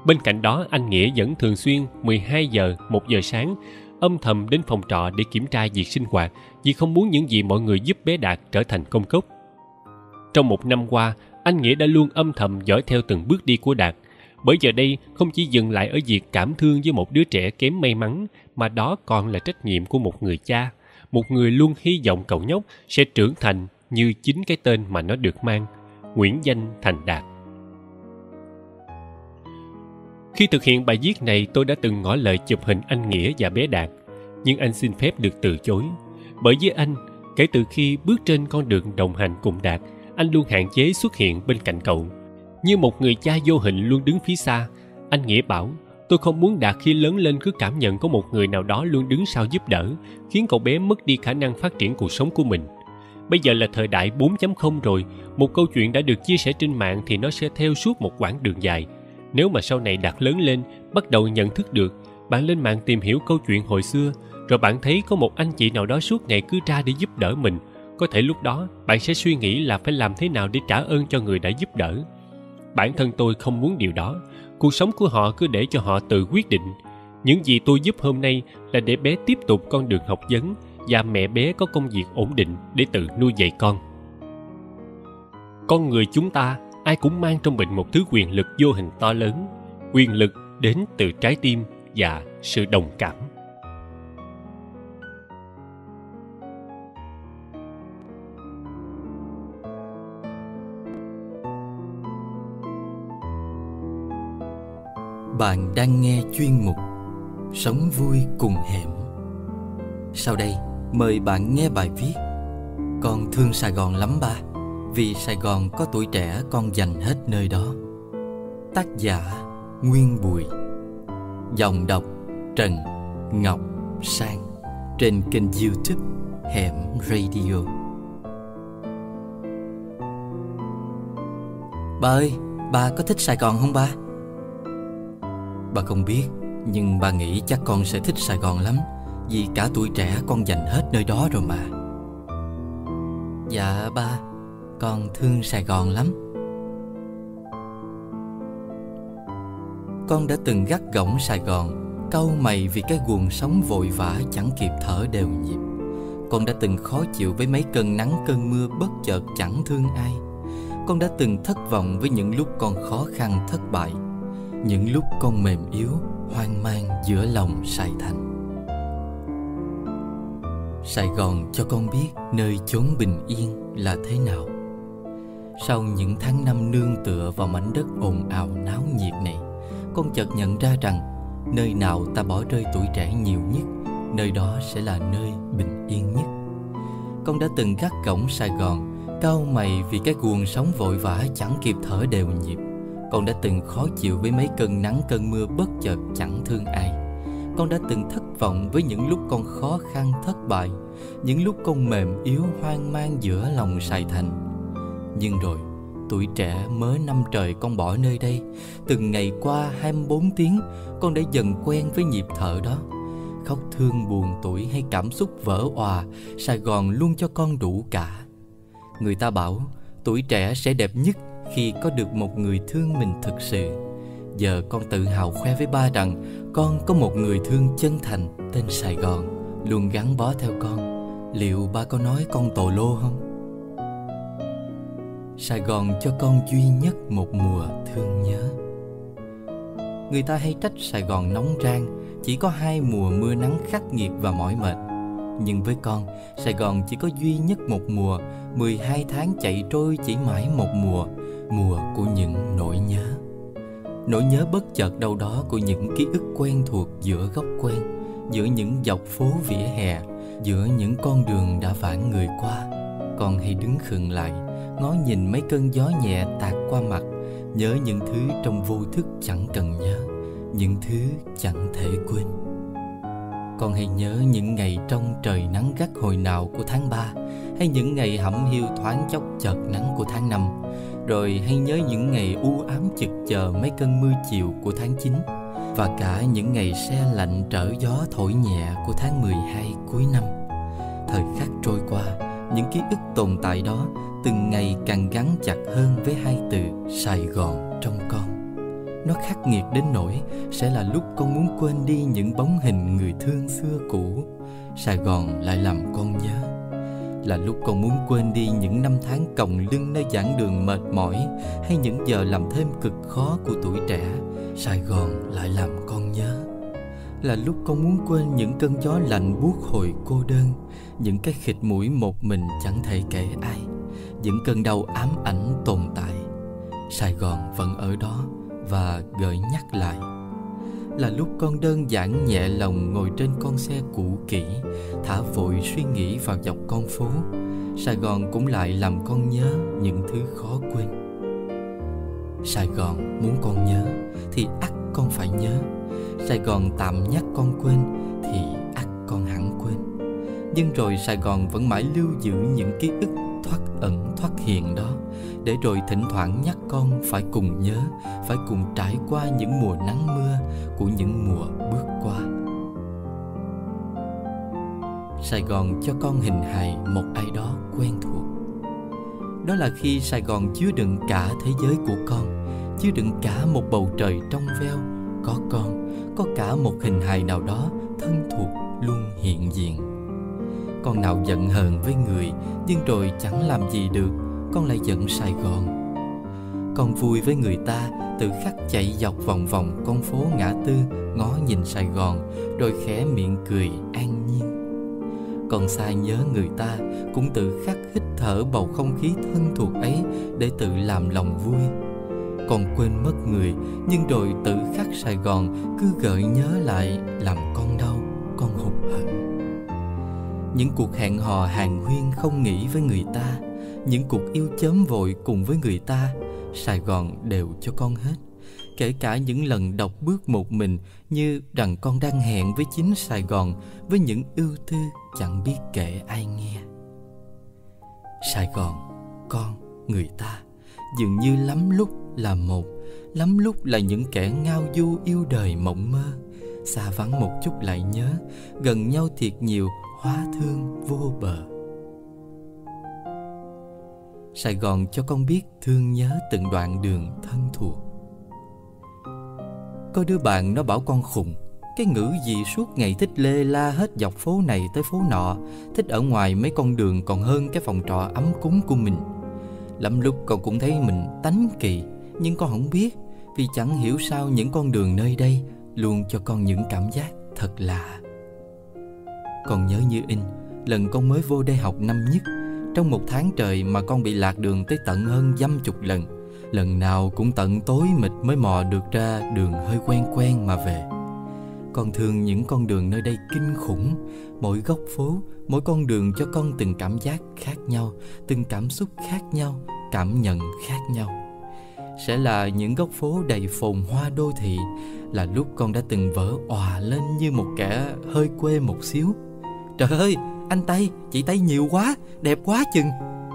Bên cạnh đó, anh Nghĩa vẫn thường xuyên mười hai giờ, một giờ sáng âm thầm đến phòng trọ để kiểm tra việc sinh hoạt, vì không muốn những gì mọi người giúp bé Đạt trở thành công cốc. Trong một năm qua, anh Nghĩa đã luôn âm thầm dõi theo từng bước đi của Đạt, bởi giờ đây không chỉ dừng lại ở việc cảm thương với một đứa trẻ kém may mắn, mà đó còn là trách nhiệm của một người cha, một người luôn hy vọng cậu nhóc sẽ trưởng thành như chính cái tên mà nó được mang, Nguyễn Danh Thành Đạt. Khi thực hiện bài viết này, tôi đã từng ngỏ lời chụp hình anh Nghĩa và bé Đạt, nhưng anh xin phép được từ chối. Bởi với anh, kể từ khi bước trên con đường đồng hành cùng Đạt, anh luôn hạn chế xuất hiện bên cạnh cậu. Như một người cha vô hình luôn đứng phía xa, anh Nghĩa bảo, tôi không muốn Đạt khi lớn lên cứ cảm nhận có một người nào đó luôn đứng sau giúp đỡ, khiến cậu bé mất đi khả năng phát triển cuộc sống của mình. Bây giờ là thời đại bốn chấm không rồi, một câu chuyện đã được chia sẻ trên mạng thì nó sẽ theo suốt một quãng đường dài. Nếu mà sau này Đạt lớn lên, bắt đầu nhận thức được, bạn lên mạng tìm hiểu câu chuyện hồi xưa, rồi bạn thấy có một anh chị nào đó suốt ngày cứ ra để giúp đỡ mình, có thể lúc đó bạn sẽ suy nghĩ là phải làm thế nào để trả ơn cho người đã giúp đỡ. Bản thân tôi không muốn điều đó, cuộc sống của họ cứ để cho họ tự quyết định. Những gì tôi giúp hôm nay là để bé tiếp tục con đường học vấn và mẹ bé có công việc ổn định để tự nuôi dạy con. Con người chúng ta ai cũng mang trong mình một thứ quyền lực vô hình to lớn, quyền lực đến từ trái tim và sự đồng cảm. Bạn đang nghe chuyên mục Sống vui cùng hẻm. Sau đây, mời bạn nghe bài viết Con thương Sài Gòn lắm ba, vì Sài Gòn có tuổi trẻ con dành hết nơi đó. Tác giả Nguyên Bùi. Giọng đọc Trần Ngọc Sang, trên kênh YouTube Hẻm Radio. Ba ơi, ba có thích Sài Gòn không ba? Ba không biết, nhưng ba nghĩ chắc con sẽ thích Sài Gòn lắm, vì cả tuổi trẻ con dành hết nơi đó rồi mà. Dạ ba, con thương Sài Gòn lắm. Con đã từng gắt gỏng Sài Gòn, cau mày vì cái guồng sống vội vã chẳng kịp thở đều nhịp. Con đã từng khó chịu với mấy cơn nắng cơn mưa bất chợt chẳng thương ai. Con đã từng thất vọng với những lúc con khó khăn thất bại, những lúc con mềm yếu, hoang mang giữa lòng Sài Thành. Sài Gòn cho con biết nơi chốn bình yên là thế nào. Sau những tháng năm nương tựa vào mảnh đất ồn ào náo nhiệt này, con chợt nhận ra rằng nơi nào ta bỏ rơi tuổi trẻ nhiều nhất, nơi đó sẽ là nơi bình yên nhất. Con đã từng gắt gỏng Sài Gòn, cau mày vì cái guồng sống vội vã chẳng kịp thở đều nhịp. Con đã từng khó chịu với mấy cơn nắng cơn mưa bất chợt chẳng thương ai. Con đã từng thất vọng với những lúc con khó khăn thất bại, những lúc con mềm yếu hoang mang giữa lòng Sài Thành. Nhưng rồi, tuổi trẻ mớ năm trời con bỏ nơi đây, từng ngày qua hai mươi bốn tiếng, con đã dần quen với nhịp thở đó. Khóc thương buồn tuổi hay cảm xúc vỡ òa, Sài Gòn luôn cho con đủ cả. Người ta bảo tuổi trẻ sẽ đẹp nhất khi có được một người thương mình thực sự. Giờ con tự hào khoe với ba rằng con có một người thương chân thành tên Sài Gòn, luôn gắn bó theo con. Liệu ba có nói con tồ lô không? Sài Gòn cho con duy nhất một mùa thương nhớ. Người ta hay trách Sài Gòn nóng rang, chỉ có hai mùa mưa nắng khắc nghiệt và mỏi mệt. Nhưng với con, Sài Gòn chỉ có duy nhất một mùa, mười hai tháng chạy trôi chỉ mãi một mùa, mùa của những nỗi nhớ. Nỗi nhớ bất chợt đâu đó của những ký ức quen thuộc giữa góc quen, giữa những dọc phố vỉa hè, giữa những con đường đã vãn người qua. Con hay đứng khựng lại, ngó nhìn mấy cơn gió nhẹ tạt qua mặt, nhớ những thứ trong vô thức chẳng cần nhớ, những thứ chẳng thể quên. Con hay nhớ những ngày trong trời nắng gắt hồi nào của tháng ba, hay những ngày hẩm hiu thoáng chốc chợt nắng của tháng năm. Rồi hay nhớ những ngày u ám chực chờ mấy cơn mưa chiều của tháng chín, và cả những ngày se lạnh trở gió thổi nhẹ của tháng mười hai cuối năm. Thời khắc trôi qua, những ký ức tồn tại đó từng ngày càng gắn chặt hơn với hai từ Sài Gòn trong con. Nó khắc nghiệt đến nỗi sẽ là lúc con muốn quên đi những bóng hình người thương xưa cũ. Sài Gòn lại làm con nhớ. Là lúc con muốn quên đi những năm tháng còng lưng nơi giảng đường mệt mỏi, hay những giờ làm thêm cực khó của tuổi trẻ. Sài Gòn lại làm con nhớ. Là lúc con muốn quên những cơn gió lạnh buốt hồi cô đơn, những cái khịt mũi một mình chẳng thể kể ai, những cơn đau ám ảnh tồn tại. Sài Gòn vẫn ở đó và gợi nhắc lại. Là lúc con đơn giản nhẹ lòng ngồi trên con xe cũ kỹ, thả vội suy nghĩ vào dọc con phố. Sài Gòn cũng lại làm con nhớ những thứ khó quên. Sài Gòn muốn con nhớ thì ắt con phải nhớ. Sài Gòn tạm nhắc con quên thì ắt con hẳn quên. Nhưng rồi Sài Gòn vẫn mãi lưu giữ những ký ức thoát ẩn thoát hiện đó, để rồi thỉnh thoảng nhắc con phải cùng nhớ, phải cùng trải qua những mùa nắng mưa của những mùa bước qua. Sài Gòn cho con hình hài một ai đó quen thuộc. Đó là khi Sài Gòn chứa đựng cả thế giới của con, chứa đựng cả một bầu trời trong veo. Có con, có cả một hình hài nào đó thân thuộc luôn hiện diện. Con nào giận hờn với người, nhưng rồi chẳng làm gì được, con lại giận Sài Gòn. Con vui với người ta, tự khắc chạy dọc vòng vòng con phố ngã tư, ngó nhìn Sài Gòn, rồi khẽ miệng cười an nhiên. Con xa nhớ người ta, cũng tự khắc hít thở bầu không khí thân thuộc ấy để tự làm lòng vui. Con quên mất người, nhưng rồi tự khắc Sài Gòn cứ gợi nhớ lại, làm con đau, con hụt hẫng. Những cuộc hẹn hò hàng huyên không nghĩ với người ta, những cuộc yêu chớm vội cùng với người ta, Sài Gòn đều cho con hết. Kể cả những lần đọc bước một mình, như rằng con đang hẹn với chính Sài Gòn, với những ưu tư chẳng biết kể ai nghe. Sài Gòn, con, người ta dường như lắm lúc là một, lắm lúc là những kẻ ngao du yêu đời mộng mơ. Xa vắng một chút lại nhớ, gần nhau thiệt nhiều, hóa thương vô bờ. Sài Gòn cho con biết thương nhớ từng đoạn đường thân thuộc. Có đứa bạn nó bảo con khùng. Cái ngữ gì suốt ngày thích lê la hết dọc phố này tới phố nọ, thích ở ngoài mấy con đường còn hơn cái phòng trọ ấm cúng của mình. Lắm lúc con cũng thấy mình tánh kỳ, nhưng con không biết, vì chẳng hiểu sao những con đường nơi đây luôn cho con những cảm giác thật lạ. Con nhớ như in, lần con mới vô đây học năm nhất, trong một tháng trời mà con bị lạc đường tới tận hơn dăm chục lần. Lần nào cũng tận tối mịt mới mò được ra đường hơi quen quen mà về. Con thương những con đường nơi đây kinh khủng. Mỗi góc phố, mỗi con đường cho con từng cảm giác khác nhau, từng cảm xúc khác nhau, cảm nhận khác nhau. Sẽ là những góc phố đầy phồn hoa đô thị, là lúc con đã từng vỡ òa lên như một kẻ hơi quê một xíu. Trời ơi, anh Tây, chị Tây nhiều quá, đẹp quá chừng.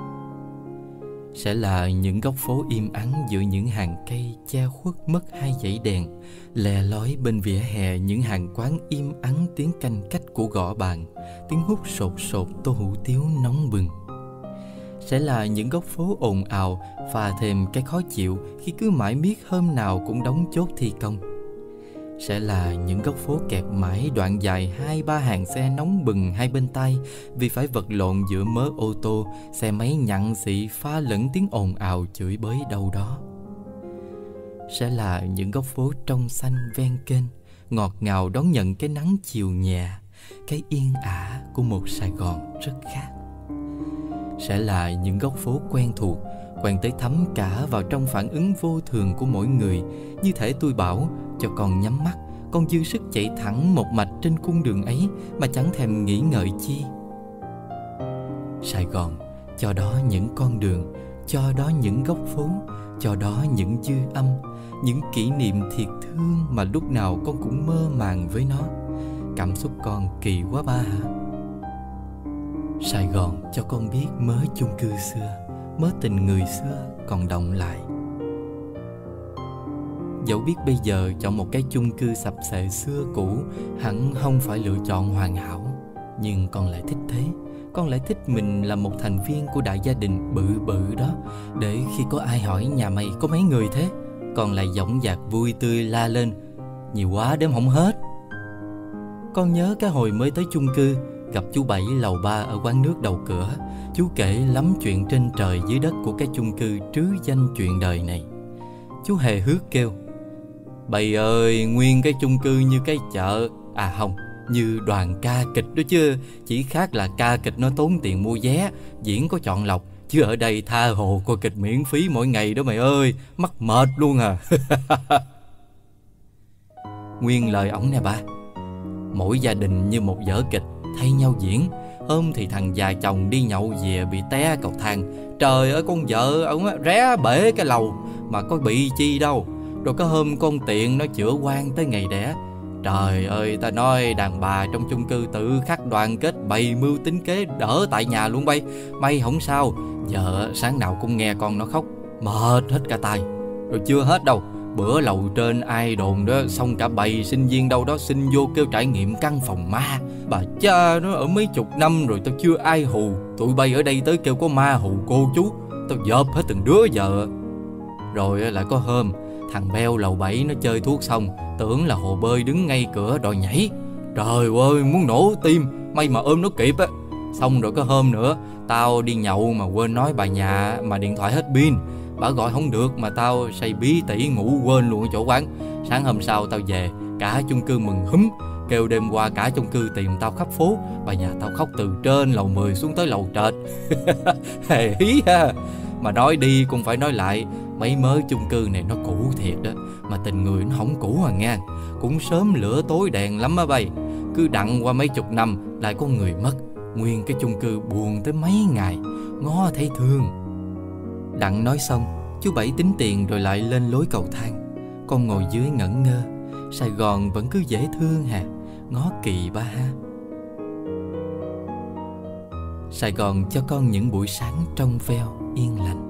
Sẽ là những góc phố im ắng giữa những hàng cây che khuất mất hai dãy đèn, lè lói bên vỉa hè những hàng quán im ắng tiếng canh cách của gõ bàn, tiếng hút sột sột tô hủ tiếu nóng bừng. Sẽ là những góc phố ồn ào, pha thêm cái khó chịu khi cứ mãi miết hôm nào cũng đóng chốt thi công. Sẽ là những góc phố kẹt mãi đoạn dài hai ba hàng xe nóng bừng hai bên tay, vì phải vật lộn giữa mớ ô tô, xe máy nhặng xị pha lẫn tiếng ồn ào chửi bới đâu đó. Sẽ là những góc phố trong xanh ven kênh, ngọt ngào đón nhận cái nắng chiều nhẹ, cái yên ả của một Sài Gòn rất khác. Sẽ là những góc phố quen thuộc, quen tới thấm cả vào trong phản ứng vô thường của mỗi người. Như thể tôi bảo cho con nhắm mắt, con dư sức chạy thẳng một mạch trên cung đường ấy mà chẳng thèm nghĩ ngợi chi. Sài Gòn cho đó những con đường, cho đó những góc phố, cho đó những dư âm, những kỷ niệm thiệt thương mà lúc nào con cũng mơ màng với nó. Cảm xúc con kỳ quá ba hả? Sài Gòn cho con biết mớ chung cư xưa, mớ tình người xưa còn đọng lại. Dẫu biết bây giờ chọn một cái chung cư sập xệ xưa cũ hẳn không phải lựa chọn hoàn hảo, nhưng con lại thích thế. Con lại thích mình là một thành viên của đại gia đình bự bự đó, để khi có ai hỏi nhà mày có mấy người thế, con lại dõng dạc vui tươi la lên: nhiều quá đếm không hết. Con nhớ cái hồi mới tới chung cư, gặp chú Bảy lầu ba ở quán nước đầu cửa. Chú kể lắm chuyện trên trời dưới đất của cái chung cư trứ danh chuyện đời này. Chú hề hước kêu: Bầy ơi, nguyên cái chung cư như cái chợ. À không, như đoàn ca kịch đó chứ. Chỉ khác là ca kịch nó tốn tiền mua vé, diễn có chọn lọc. Chứ ở đây tha hồ coi kịch miễn phí mỗi ngày đó mày ơi, mắc mệt luôn à. Nguyên lời ổng nè ba: mỗi gia đình như một vở kịch, thay nhau diễn. Hôm thì thằng già chồng đi nhậu về bị té cầu thang. Trời ơi, con vợ ổng ré bể cái lầu mà có bị chi đâu. Rồi có hôm con tiện nó chữa quan tới ngày đẻ. Trời ơi, ta nói đàn bà trong chung cư tự khắc đoàn kết bày mưu tính kế đỡ tại nhà luôn bay. May không sao, vợ sáng nào cũng nghe con nó khóc, mệt hết cả tay. Rồi chưa hết đâu, bữa lầu trên ai đồn đó xong cả bầy sinh viên đâu đó xin vô kêu trải nghiệm căn phòng ma. Bà cha nó ở mấy chục năm rồi tao chưa ai hù, tụi bay ở đây tới kêu có ma hù cô chú, tao dợp hết từng đứa giờ. Rồi lại có hôm thằng Beo lầu bảy nó chơi thuốc xong, tưởng là hồ bơi đứng ngay cửa đòi nhảy. Trời ơi, muốn nổ tim, may mà ôm nó kịp á. Xong rồi có hôm nữa, tao đi nhậu mà quên nói bà nhà mà điện thoại hết pin. Bà gọi không được mà tao say bí tỉ ngủ quên luôn ở chỗ quán. Sáng hôm sau tao về, cả chung cư mừng húm, kêu đêm qua cả chung cư tìm tao khắp phố. Bà nhà tao khóc từ trên lầu mười xuống tới lầu trệt. Hề hí ha. Mà nói đi cũng phải nói lại, mấy mớ chung cư này nó cũ thiệt đó, mà tình người nó không cũ à nha. Cũng sớm lửa tối đèn lắm á bay. Cứ đặng qua mấy chục năm lại có người mất, nguyên cái chung cư buồn tới mấy ngày, ngó thấy thương. Đặng nói xong, chú Bảy tính tiền rồi lại lên lối cầu thang. Con ngồi dưới ngẩn ngơ. Sài Gòn vẫn cứ dễ thương hà, ngó kỳ ba ha. Sài Gòn cho con những buổi sáng trong veo yên lành.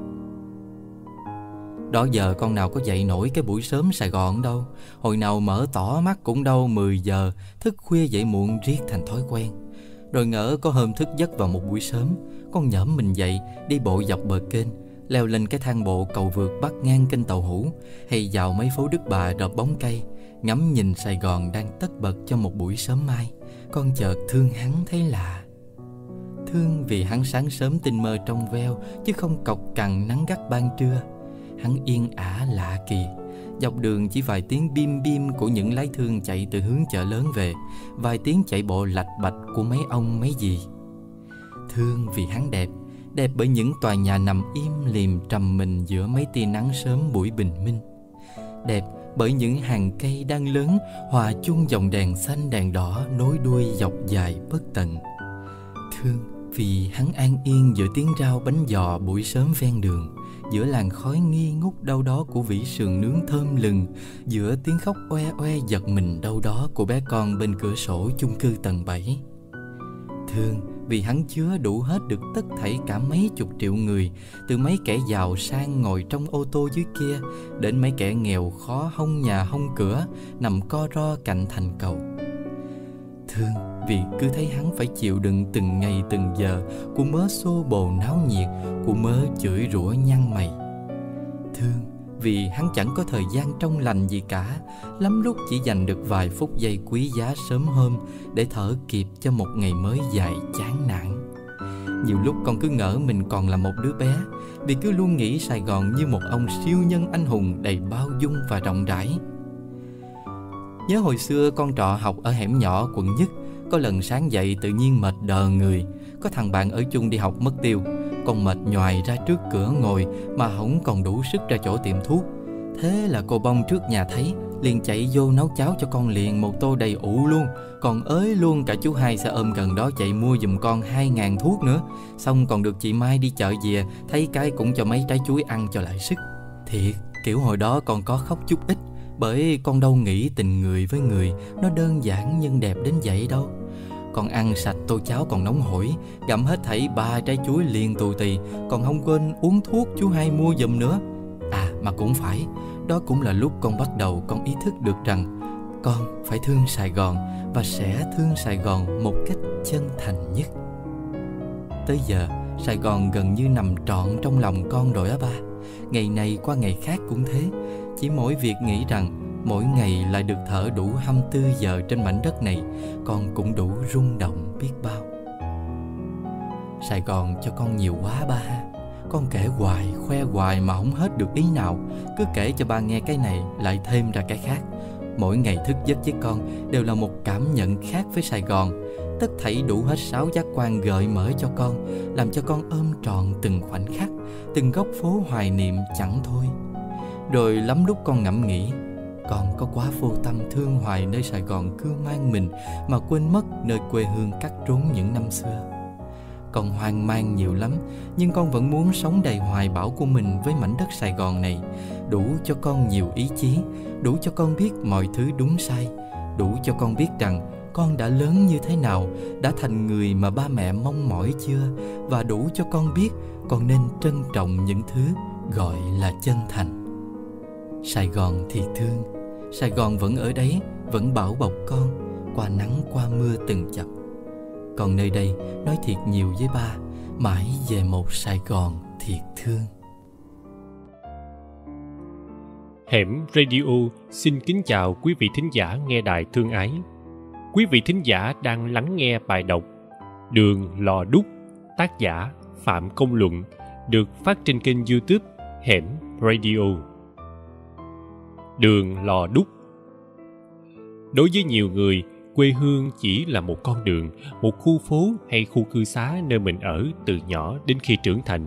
Đó giờ con nào có dậy nổi cái buổi sớm Sài Gòn đâu. Hồi nào mở tỏ mắt cũng đâu mười giờ, thức khuya dậy muộn riết thành thói quen. Rồi ngỡ có hôm thức giấc vào một buổi sớm, con nhởm mình dậy, đi bộ dọc bờ kênh, leo lên cái thang bộ cầu vượt bắc ngang kênh Tàu Hủ, hay vào mấy phố Đức Bà đợp bóng cây, ngắm nhìn Sài Gòn đang tất bật cho một buổi sớm mai. Con chợt thương hắn thấy lạ. Thương vì hắn sáng sớm tinh mơ trong veo, chứ không cộc cằn nắng gắt ban trưa. Hắn yên ả lạ kỳ. Dọc đường chỉ vài tiếng bim bim của những lái thương chạy từ hướng chợ lớn về, vài tiếng chạy bộ lạch bạch của mấy ông mấy dì. Thương vì hắn đẹp, đẹp bởi những tòa nhà nằm im lìm trầm mình giữa mấy tia nắng sớm buổi bình minh. Đẹp bởi những hàng cây đang lớn hòa chung dòng đèn xanh đèn đỏ nối đuôi dọc dài bất tận. Thương vì hắn an yên giữa tiếng rao bánh giò buổi sớm ven đường, giữa làn khói nghi ngút đâu đó của vỉ sườn nướng thơm lừng, giữa tiếng khóc oe oe giật mình đâu đó của bé con bên cửa sổ chung cư tầng bảy. Thương vì hắn chứa đủ hết được tất thảy cả mấy chục triệu người, từ mấy kẻ giàu sang ngồi trong ô tô dưới kia, đến mấy kẻ nghèo khó hông nhà hông cửa, nằm co ro cạnh thành cầu. Thương vì cứ thấy hắn phải chịu đựng từng ngày từng giờ của mớ xô bồ náo nhiệt, của mớ chửi rủa nhăn mày. Thương vì hắn chẳng có thời gian trong lành gì cả, lắm lúc chỉ dành được vài phút giây quý giá sớm hôm để thở kịp cho một ngày mới dài chán nản. Nhiều lúc con cứ ngỡ mình còn là một đứa bé, vì cứ luôn nghĩ Sài Gòn như một ông siêu nhân anh hùng đầy bao dung và rộng rãi. Nhớ hồi xưa con trọ học ở hẻm nhỏ quận Nhất, có lần sáng dậy tự nhiên mệt đờ người. Có thằng bạn ở chung đi học mất tiêu, con mệt nhoài ra trước cửa ngồi mà không còn đủ sức ra chỗ tiệm thuốc. Thế là cô Bông trước nhà thấy, liền chạy vô nấu cháo cho con liền một tô đầy ủ luôn. Còn ới luôn cả chú Hai xe ôm gần đó chạy mua giùm con hai ngàn thuốc nữa. Xong còn được chị Mai đi chợ về, thấy cái cũng cho mấy trái chuối ăn cho lại sức. Thiệt, kiểu hồi đó con có khóc chút ít, bởi con đâu nghĩ tình người với người nó đơn giản nhưng đẹp đến vậy đâu. Con ăn sạch tô cháo còn nóng hổi, gặm hết thảy ba trái chuối liền tù tì, còn không quên uống thuốc chú Hai mua giùm nữa. À mà cũng phải, đó cũng là lúc con bắt đầu con ý thức được rằng con phải thương Sài Gòn và sẽ thương Sài Gòn một cách chân thành nhất. Tới giờ Sài Gòn gần như nằm trọn trong lòng con rồi á ba. Ngày này qua ngày khác cũng thế, chỉ mỗi việc nghĩ rằng mỗi ngày lại được thở đủ hai mươi tư giờ trên mảnh đất này, con cũng đủ rung động biết bao. Sài Gòn cho con nhiều quá ba. Con kể hoài, khoe hoài mà không hết được ý nào. Cứ kể cho ba nghe cái này lại thêm ra cái khác. Mỗi ngày thức giấc với con đều là một cảm nhận khác với Sài Gòn. Tất thảy đủ hết sáu giác quan gợi mở cho con, làm cho con ôm trọn từng khoảnh khắc, từng góc phố hoài niệm chẳng thôi. Rồi lắm lúc con ngẫm nghĩ, con có quá vô tâm thương hoài nơi Sài Gòn cưu mang mình mà quên mất nơi quê hương cắt trốn những năm xưa. Con hoang mang nhiều lắm, nhưng con vẫn muốn sống đầy hoài bão của mình với mảnh đất Sài Gòn này, đủ cho con nhiều ý chí, đủ cho con biết mọi thứ đúng sai, đủ cho con biết rằng con đã lớn như thế nào, đã thành người mà ba mẹ mong mỏi chưa, và đủ cho con biết con nên trân trọng những thứ gọi là chân thành. Sài Gòn thì thương, Sài Gòn vẫn ở đấy, vẫn bảo bọc con, qua nắng qua mưa từng chập. Còn nơi đây nói thiệt nhiều với ba, mãi về một Sài Gòn thiệt thương. Hẻm Radio xin kính chào quý vị thính giả nghe đài thương ái. Quý vị thính giả đang lắng nghe bài đọc Đường Lò Đúc, tác giả Phạm Công Luận, được phát trên kênh YouTube Hẻm Radio. Đường Lò Đúc. Đối với nhiều người, quê hương chỉ là một con đường, một khu phố hay khu cư xá nơi mình ở từ nhỏ đến khi trưởng thành.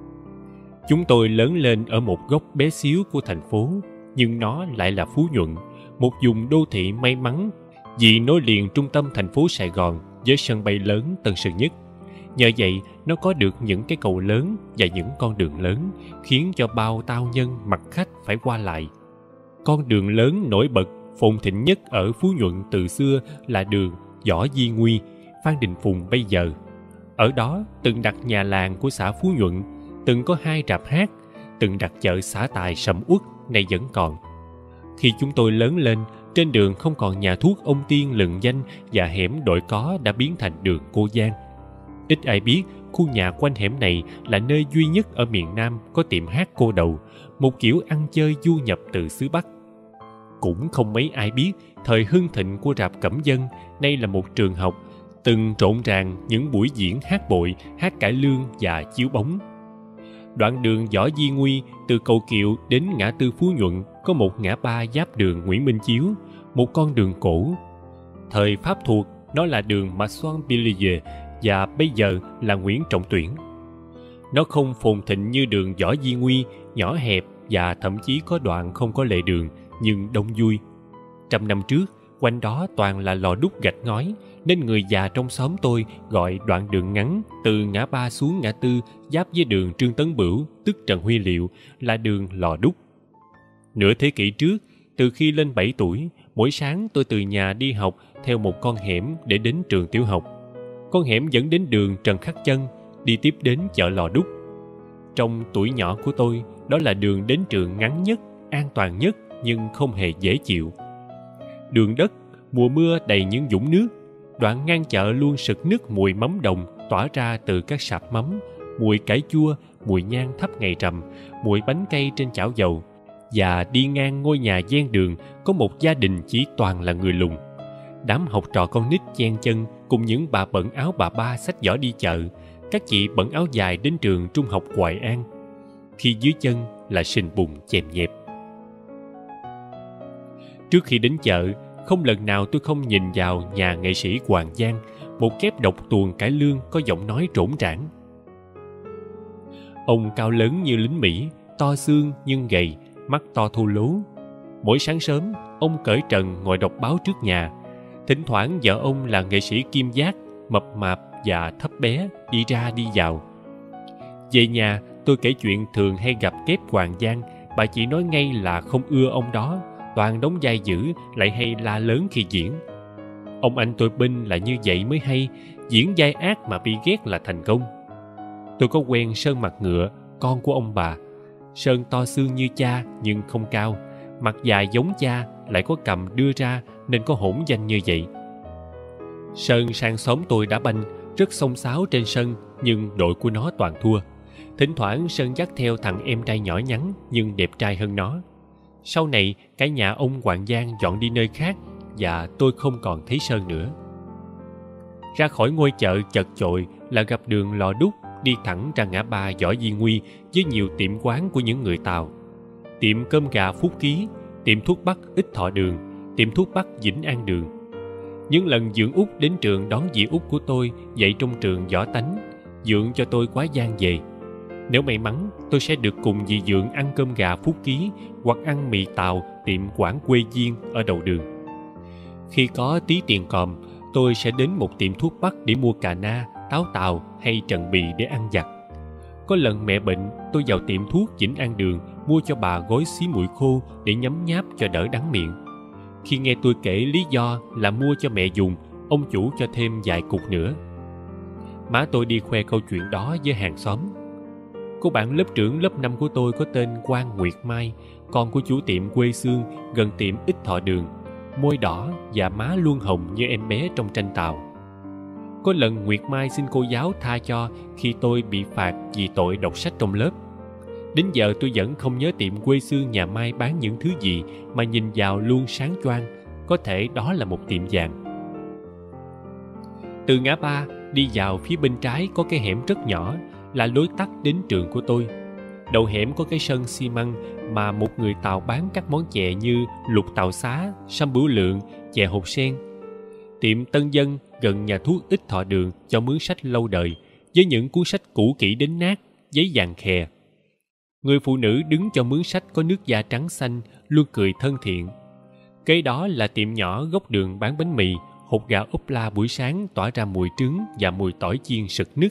Chúng tôi lớn lên ở một góc bé xíu của thành phố, nhưng nó lại là Phú Nhuận, một vùng đô thị may mắn vì nối liền trung tâm thành phố Sài Gòn với sân bay lớn Tân Sơn Nhất. Nhờ vậy, nó có được những cái cầu lớn và những con đường lớn, khiến cho bao tao nhân mặc khách phải qua lại. Con đường lớn nổi bật phồn thịnh nhất ở Phú Nhuận từ xưa là đường Võ Di Nguy, Phan Đình Phùng bây giờ. Ở đó từng đặt nhà làng của xã Phú Nhuận, từng có hai rạp hát, từng đặt chợ xã Tài sầm uất nay vẫn còn. Khi chúng tôi lớn lên, trên đường không còn nhà thuốc ông Tiên lừng danh và hẻm Đội Có đã biến thành đường Cô Giang. Ít ai biết khu nhà quanh hẻm này là nơi duy nhất ở miền Nam có tiệm hát cô đầu, một kiểu ăn chơi du nhập từ xứ Bắc. Cũng không mấy ai biết thời hưng thịnh của rạp Cẩm Dân nay là một trường học, từng rộn ràng những buổi diễn hát bội, hát cải lương và chiếu bóng. Đoạn đường Võ Di Nguy từ cầu Kiệu đến ngã tư Phú Nhuận có một ngã ba giáp đường Nguyễn Minh Chiếu, một con đường cổ. Thời Pháp thuộc, nó là đường Masson Billier và bây giờ là Nguyễn Trọng Tuyển. Nó không phồn thịnh như đường Võ Di Nguy, nhỏ hẹp và thậm chí có đoạn không có lề đường, nhưng đông vui. Trăm năm trước, quanh đó toàn là lò đúc gạch ngói, nên người già trong xóm tôi gọi đoạn đường ngắn từ ngã ba xuống ngã tư giáp với đường Trương Tấn Bửu, tức Trần Huy Liệu, là đường lò đúc. Nửa thế kỷ trước, từ khi lên bảy tuổi, mỗi sáng tôi từ nhà đi học theo một con hẻm để đến trường tiểu học. Con hẻm dẫn đến đường Trần Khắc Chân, đi tiếp đến chợ Lò Đúc. Trong tuổi nhỏ của tôi, đó là đường đến trường ngắn nhất, an toàn nhất, nhưng không hề dễ chịu. Đường đất, mùa mưa đầy những vũng nước, đoạn ngang chợ luôn sực nức mùi mắm đồng tỏa ra từ các sạp mắm, mùi cải chua, mùi nhang thắp ngày rằm, mùi bánh cây trên chảo dầu. Và đi ngang ngôi nhà ven đường có một gia đình chỉ toàn là người lùn. Đám học trò con nít chen chân cùng những bà bận áo bà ba xách giỏ đi chợ, các chị bận áo dài đến trường trung học Hoài An. Khi dưới chân là sình bùn chèm nhẹp. Trước khi đến chợ, không lần nào tôi không nhìn vào nhà nghệ sĩ Hoàng Giang, một kép độc tuồng cải lương có giọng nói trỗn trảng. Ông cao lớn như lính Mỹ, to xương nhưng gầy, mắt to thô lố. Mỗi sáng sớm, ông cởi trần ngồi đọc báo trước nhà. Thỉnh thoảng vợ ông là nghệ sĩ Kim Giác, mập mạp và thấp bé, đi ra đi vào. Về nhà, tôi kể chuyện thường hay gặp kép Hoàng Giang, bà chỉ nói ngay là không ưa ông đó, toàn đóng vai dữ, lại hay la lớn khi diễn. Ông anh tôi binh là như vậy mới hay, diễn vai ác mà bị ghét là thành công. Tôi có quen Sơn Mặt Ngựa, con của ông bà. Sơn to xương như cha nhưng không cao, mặt dài giống cha, lại có cằm đưa ra nên có hỗn danh như vậy. Sơn sang xóm tôi đá banh, rất xông xáo trên sân, nhưng đội của nó toàn thua. Thỉnh thoảng Sơn dắt theo thằng em trai nhỏ nhắn nhưng đẹp trai hơn nó. Sau này, cả nhà ông Hoàng Giang dọn đi nơi khác và tôi không còn thấy Sơn nữa. Ra khỏi ngôi chợ chật chội là gặp đường Lò Đúc đi thẳng ra ngã ba Võ Di Nguy với nhiều tiệm quán của những người Tàu. Tiệm cơm gà Phúc Ký, tiệm thuốc bắc Ít Thọ Đường, tiệm thuốc bắc Vĩnh An Đường. Những lần Dượng Út đến trường đón dì Út của tôi dạy trong trường Võ Tánh, Dượng cho tôi quá giang về. Nếu may mắn, tôi sẽ được cùng dì Dượng ăn cơm gà Phúc Ký hoặc ăn mì Tàu tiệm Quảng Quê Diên ở đầu đường. Khi có tí tiền còm, tôi sẽ đến một tiệm thuốc bắc để mua cà na, táo Tàu hay trần bì để ăn vặt. Có lần mẹ bệnh, tôi vào tiệm thuốc Vĩnh An Đường mua cho bà gói xí muội khô để nhấm nháp cho đỡ đắng miệng. Khi nghe tôi kể lý do là mua cho mẹ dùng, ông chủ cho thêm vài cục nữa. Má tôi đi khoe câu chuyện đó với hàng xóm. Cô bạn lớp trưởng lớp năm của tôi có tên Quang Nguyệt Mai, con của chủ tiệm Quê Xương gần tiệm Ít Thọ Đường, môi đỏ và má luôn hồng như em bé trong tranh Tàu. Có lần Nguyệt Mai xin cô giáo tha cho khi tôi bị phạt vì tội đọc sách trong lớp. Đến giờ tôi vẫn không nhớ tiệm Quê Xương nhà Mai bán những thứ gì mà nhìn vào luôn sáng choang, có thể đó là một tiệm vàng. Từ ngã ba đi vào phía bên trái có cái hẻm rất nhỏ là lối tắt đến trường của tôi. Đầu hẻm có cái sân xi măng mà một người Tàu bán các món chè như lục Tàu xá, sâm bửu lượng, chè hột sen. Tiệm Tân Dân gần nhà thuốc Ít Thọ Đường cho mướn sách lâu đời với những cuốn sách cũ kỹ đến nát, giấy vàng khè. Người phụ nữ đứng cho mướn sách có nước da trắng xanh, luôn cười thân thiện. Kế đó là tiệm nhỏ góc đường bán bánh mì, hột gà ốp la buổi sáng tỏa ra mùi trứng và mùi tỏi chiên sực nức.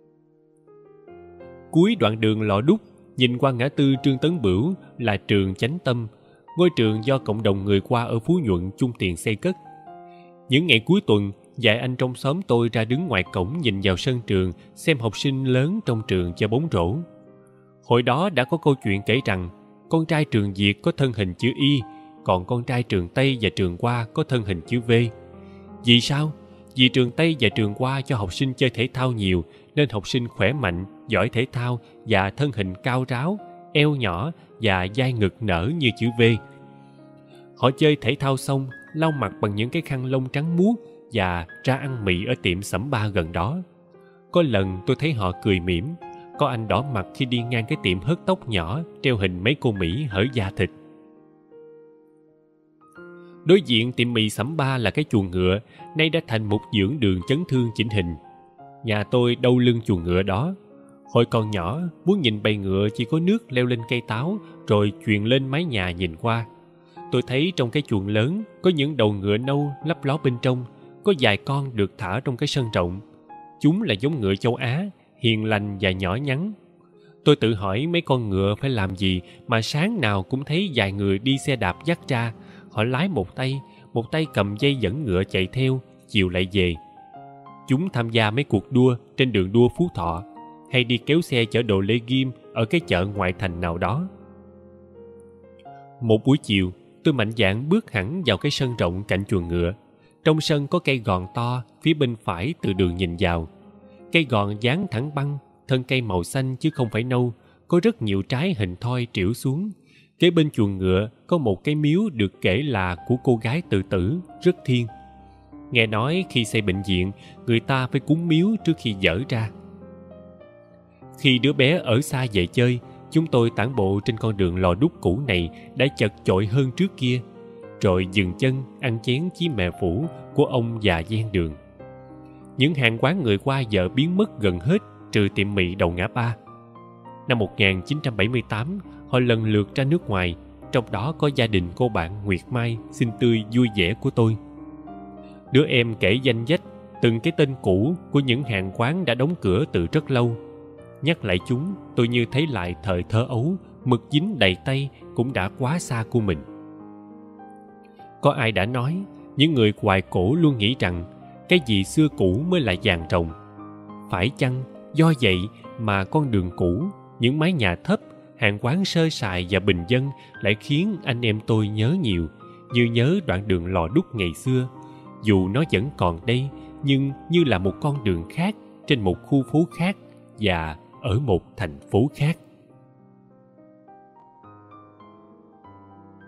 Cuối đoạn đường Lò Đúc, nhìn qua ngã tư Trương Tấn Bửu là trường Chánh Tâm, ngôi trường do cộng đồng người Hoa ở Phú Nhuận chung tiền xây cất. Những ngày cuối tuần, vài anh trong xóm tôi ra đứng ngoài cổng nhìn vào sân trường xem học sinh lớn trong trường chơi bóng rổ. Hồi đó đã có câu chuyện kể rằng con trai trường Việt có thân hình chữ Y, còn con trai trường Tây và trường Hoa có thân hình chữ V. Vì sao? Vì trường Tây và trường Hoa cho học sinh chơi thể thao nhiều nên học sinh khỏe mạnh, giỏi thể thao và thân hình cao ráo, eo nhỏ và vai ngực nở như chữ V. Họ chơi thể thao xong, lau mặt bằng những cái khăn lông trắng muốt và ra ăn mì ở tiệm Sẩm Ba gần đó. Có lần tôi thấy họ cười mỉm, có anh đỏ mặt khi đi ngang cái tiệm hớt tóc nhỏ treo hình mấy cô Mỹ hở da thịt. Đối diện tiệm mì Sẩm Ba là cái chuồng ngựa, nay đã thành một dưỡng đường chấn thương chỉnh hình. Nhà tôi đâu lưng chuồng ngựa đó. Hồi còn nhỏ, muốn nhìn bầy ngựa chỉ có nước leo lên cây táo rồi chuyền lên mái nhà nhìn qua. Tôi thấy trong cái chuồng lớn có những đầu ngựa nâu lấp ló bên trong, có vài con được thả trong cái sân rộng. Chúng là giống ngựa châu Á, hiền lành và nhỏ nhắn. Tôi tự hỏi mấy con ngựa phải làm gì mà sáng nào cũng thấy vài người đi xe đạp dắt ra. Họ lái một tay, một tay cầm dây dẫn ngựa chạy theo, chiều lại về. Chúng tham gia mấy cuộc đua trên đường đua Phú Thọ, hay đi kéo xe chở đồ Lê Ghim ở cái chợ ngoại thành nào đó. Một buổi chiều, tôi mạnh dạn bước hẳn vào cái sân rộng cạnh chuồng ngựa. Trong sân có cây gòn to, phía bên phải từ đường nhìn vào. Cây gòn dáng thẳng băng, thân cây màu xanh chứ không phải nâu, có rất nhiều trái hình thoi trĩu xuống. Kế bên chuồng ngựa có một cái miếu được kể là của cô gái tự tử, rất thiêng. Nghe nói khi xây bệnh viện, người ta phải cúng miếu trước khi dỡ ra. Khi đứa bé ở xa về chơi, chúng tôi tản bộ trên con đường Lò Đúc cũ này đã chật chội hơn trước kia, rồi dừng chân ăn chén chí mè phủ của ông già ven đường. Những hàng quán người qua giờ biến mất gần hết, trừ tiệm mì đầu ngã ba. Năm một nghìn chín trăm bảy mươi tám, họ lần lượt ra nước ngoài, trong đó có gia đình cô bạn Nguyệt Mai xinh tươi vui vẻ của tôi. Đứa em kể danh sách từng cái tên cũ của những hàng quán đã đóng cửa từ rất lâu. Nhắc lại chúng, tôi như thấy lại thời thơ ấu, mực dính đầy tay cũng đã quá xa của mình. Có ai đã nói, những người hoài cổ luôn nghĩ rằng cái gì xưa cũ mới là vàng ròng. Phải chăng do vậy mà con đường cũ, những mái nhà thấp, hàng quán sơ sài và bình dân lại khiến anh em tôi nhớ nhiều, như nhớ đoạn đường Lò Đúc ngày xưa, dù nó vẫn còn đây, nhưng như là một con đường khác, trên một khu phố khác và ở một thành phố khác.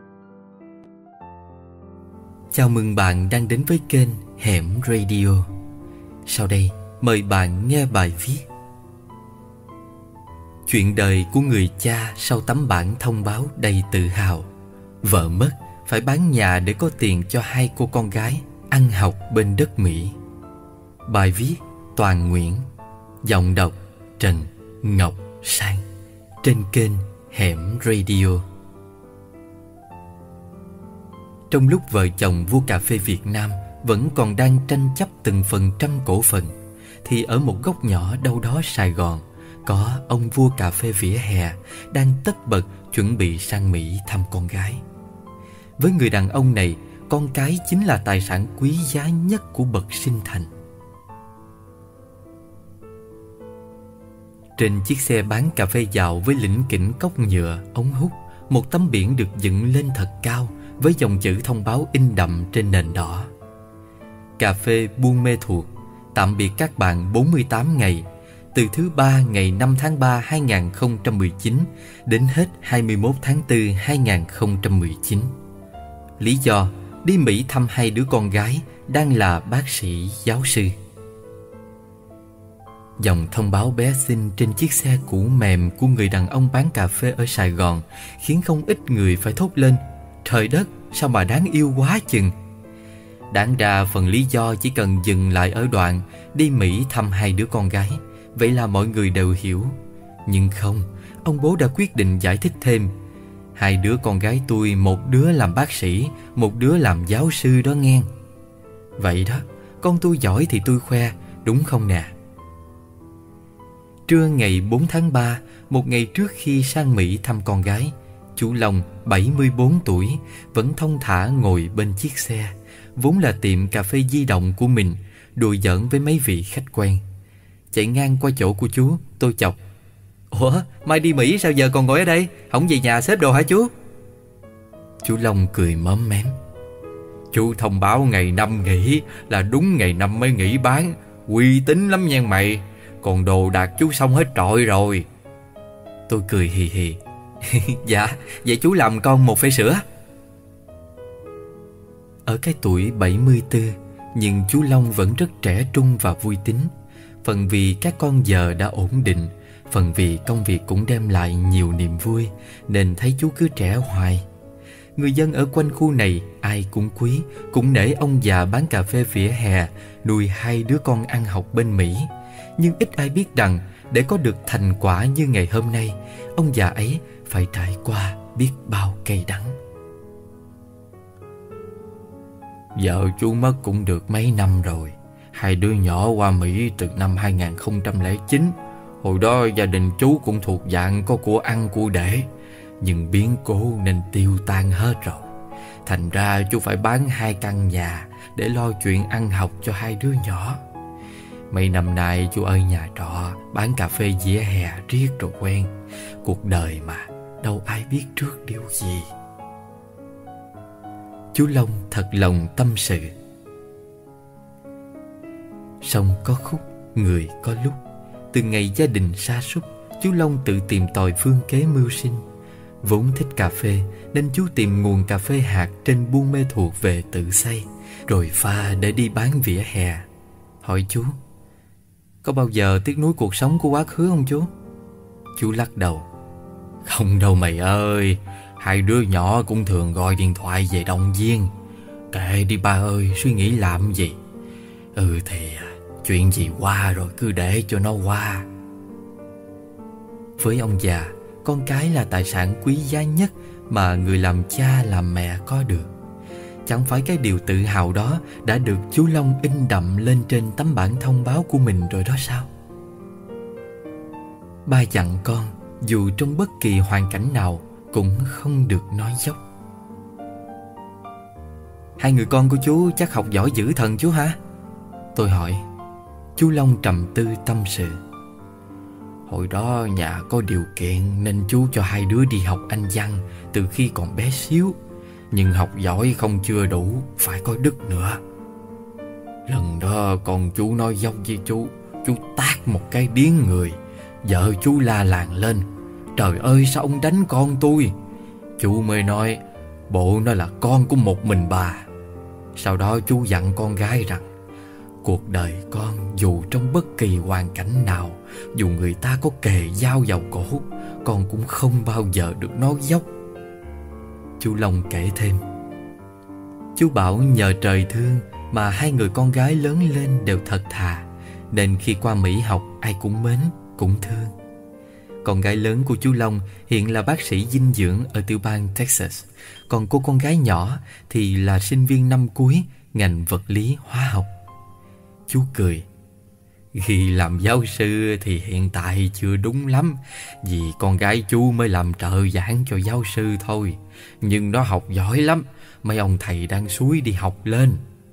Chào mừng bạn đang đến với kênh Hẻm Radio. Sau đây, mời bạn nghe bài viết Chuyện đời của người cha sau tấm bảng thông báo đầy tự hào. Vợ mất, phải bán nhà để có tiền cho hai cô con gái ăn học bên đất Mỹ. Bài viết toàn nguyện. Giọng đọc Trần Ngọc Sang. Trên kênh Hẻm Radio. Trong lúc vợ chồng vua cà phê Việt Nam vẫn còn đang tranh chấp từng phần trăm cổ phần, thì ở một góc nhỏ đâu đó Sài Gòn, có ông vua cà phê vỉa hè đang tất bật chuẩn bị sang Mỹ thăm con gái. Với người đàn ông này, con cái chính là tài sản quý giá nhất của bậc sinh thành. Trên chiếc xe bán cà phê dạo với lỉnh kỉnh cốc nhựa, ống hút, một tấm biển được dựng lên thật cao với dòng chữ thông báo in đậm trên nền đỏ. Cà phê Buôn Mê Thuột, tạm biệt các bạn bốn mươi tám ngày, từ thứ ba ngày năm tháng ba hai nghìn không trăm mười chín đến hết hai mươi mốt tháng tư hai nghìn không trăm mười chín. Lý do đi Mỹ thăm hai đứa con gái đang là bác sĩ giáo sư. Dòng thông báo bé xinh trên chiếc xe cũ mềm của người đàn ông bán cà phê ở Sài Gòn khiến không ít người phải thốt lên: trời đất, sao mà đáng yêu quá chừng. Đáng ra phần lý do chỉ cần dừng lại ở đoạn đi Mỹ thăm hai đứa con gái, vậy là mọi người đều hiểu. Nhưng không, ông bố đã quyết định giải thích thêm: hai đứa con gái tôi, một đứa làm bác sĩ, một đứa làm giáo sư đó nghe. Vậy đó, con tôi giỏi thì tôi khoe, đúng không nè? Trưa ngày bốn tháng ba, một ngày trước khi sang Mỹ thăm con gái, chú Long, bảy mươi bốn tuổi, vẫn thong thả ngồi bên chiếc xe, vốn là tiệm cà phê di động của mình, đùa giỡn với mấy vị khách quen. Chạy ngang qua chỗ của chú, tôi chọc: ủa, mai đi Mỹ sao giờ còn ngồi ở đây? Không về nhà xếp đồ hả chú? Chú Long cười móm mém: chú thông báo ngày năm nghỉ là đúng ngày năm mới nghỉ bán, uy tín lắm nha mày. Còn đồ đạc chú xong hết trọi rồi. Tôi cười hì hì: dạ, vậy chú làm con một phê sữa. Ở cái tuổi bảy mươi tư, nhưng chú Long vẫn rất trẻ trung và vui tính. Phần vì các con giờ đã ổn định, phần vì công việc cũng đem lại nhiều niềm vui, nên thấy chú cứ trẻ hoài. Người dân ở quanh khu này ai cũng quý, cũng nể ông già bán cà phê vỉa hè nuôi hai đứa con ăn học bên Mỹ. Nhưng ít ai biết rằng để có được thành quả như ngày hôm nay, ông già ấy phải trải qua biết bao cay đắng. Vợ chú mất cũng được mấy năm rồi. Hai đứa nhỏ qua Mỹ từ năm hai nghìn không trăm lẻ chín. Hồi đó gia đình chú cũng thuộc dạng có của ăn của để, nhưng biến cố nên tiêu tan hết rồi. Thành ra chú phải bán hai căn nhà để lo chuyện ăn học cho hai đứa nhỏ. Mấy năm nay chú ở nhà trọ bán cà phê vỉa hè riết rồi quen. Cuộc đời mà, đâu ai biết trước điều gì. Chú Long thật lòng tâm sự. Sông có khúc, người có lúc. Từ ngày gia đình sa sút, chú Long tự tìm tòi phương kế mưu sinh. Vốn thích cà phê nên chú tìm nguồn cà phê hạt trên Buôn Mê Thuột về tự xay, rồi pha để đi bán vỉa hè. Hỏi chú: có bao giờ tiếc nuối cuộc sống của quá khứ không chú? Chú lắc đầu: không đâu mày ơi. Hai đứa nhỏ cũng thường gọi điện thoại về động viên. Kệ đi ba ơi, suy nghĩ làm gì. Ừ thì chuyện gì qua rồi cứ để cho nó qua. Với ông già, con cái là tài sản quý giá nhất mà người làm cha làm mẹ có được. Chẳng phải cái điều tự hào đó đã được chú Long in đậm lên trên tấm bảng thông báo của mình rồi đó sao? Ba dặn con, dù trong bất kỳ hoàn cảnh nào, cũng không được nói dốc. Hai người con của chú chắc học giỏi dữ thần chú hả? Tôi hỏi. Chú Long trầm tư tâm sự. Hồi đó nhà có điều kiện nên chú cho hai đứa đi học Anh văn từ khi còn bé xíu. Nhưng học giỏi không chưa đủ, phải có đức nữa. Lần đó con chú nói dốc với chú, chú tát một cái điếng người. Vợ chú la làng lên: trời ơi, sao ông đánh con tôi? Chú mới nói: bộ nó là con của một mình bà. Sau đó chú dặn con gái rằng cuộc đời con dù trong bất kỳ hoàn cảnh nào, dù người ta có kề dao vào cổ, con cũng không bao giờ được nói dốc. Chú Long kể thêm, chú bảo nhờ trời thương mà hai người con gái lớn lên đều thật thà, nên khi qua Mỹ học ai cũng mến, cũng thương. Con gái lớn của chú Long hiện là bác sĩ dinh dưỡng ở tiểu bang Texas, còn cô con gái nhỏ thì là sinh viên năm cuối ngành vật lý hóa học. Chú cười, khi làm giáo sư thì hiện tại chưa đúng lắm, vì con gái chú mới làm trợ giảng cho giáo sư thôi, nhưng nó học giỏi lắm, mấy ông thầy đang xúi đi học lên.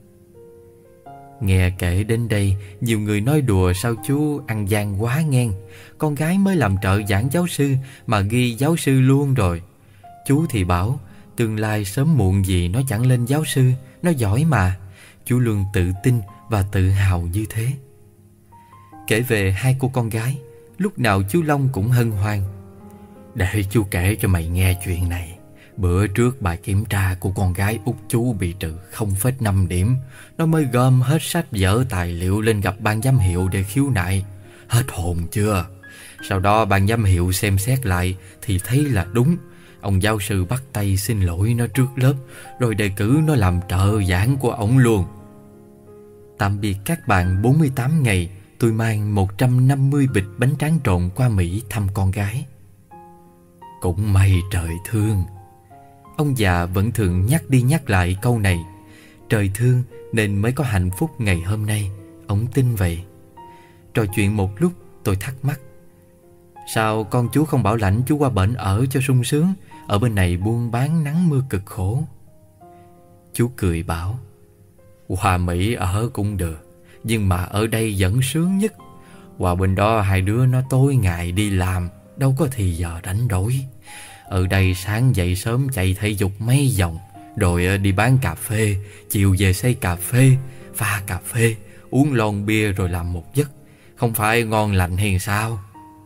Nghe kể đến đây, nhiều người nói đùa sao chú ăn gian quá ngang. Con gái mới làm trợ giảng giáo sư mà ghi giáo sư luôn rồi. Chú thì bảo tương lai sớm muộn gì nó chẳng lên giáo sư, nó giỏi mà. Chú luôn tự tin và tự hào như thế. Kể về hai cô con gái, lúc nào chú Long cũng hân hoan. Để chú kể cho mày nghe chuyện này. Bữa trước bài kiểm tra của con gái út chú bị trừ không phẩy năm điểm. Nó mới gom hết sách vở tài liệu lên gặp ban giám hiệu để khiếu nại. Hết hồn chưa? Sau đó ban giám hiệu xem xét lại thì thấy là đúng. Ông giáo sư bắt tay xin lỗi nó trước lớp, rồi đề cử nó làm trợ giảng của ổng luôn. Tạm biệt các bạn bốn mươi tám ngày, tôi mang một trăm năm mươi bịch bánh tráng trộn qua Mỹ thăm con gái. Cũng may trời thương. Ông già vẫn thường nhắc đi nhắc lại câu này. Trời thương nên mới có hạnh phúc ngày hôm nay. Ông tin vậy. Trò chuyện một lúc tôi thắc mắc, sao con chú không bảo lãnh chú qua bển ở cho sung sướng? Ở bên này buôn bán nắng mưa cực khổ. Chú cười bảo, qua Mỹ ở cũng được, nhưng mà ở đây vẫn sướng nhất. Qua bên đó hai đứa nó tối ngày đi làm, đâu có thì giờ rảnh rỗi. Ở đây sáng dậy sớm chạy thể dục mấy vòng, rồi đi bán cà phê, chiều về xây cà phê, pha cà phê, uống lon bia rồi làm một giấc. Không phải ngon lành hay sao?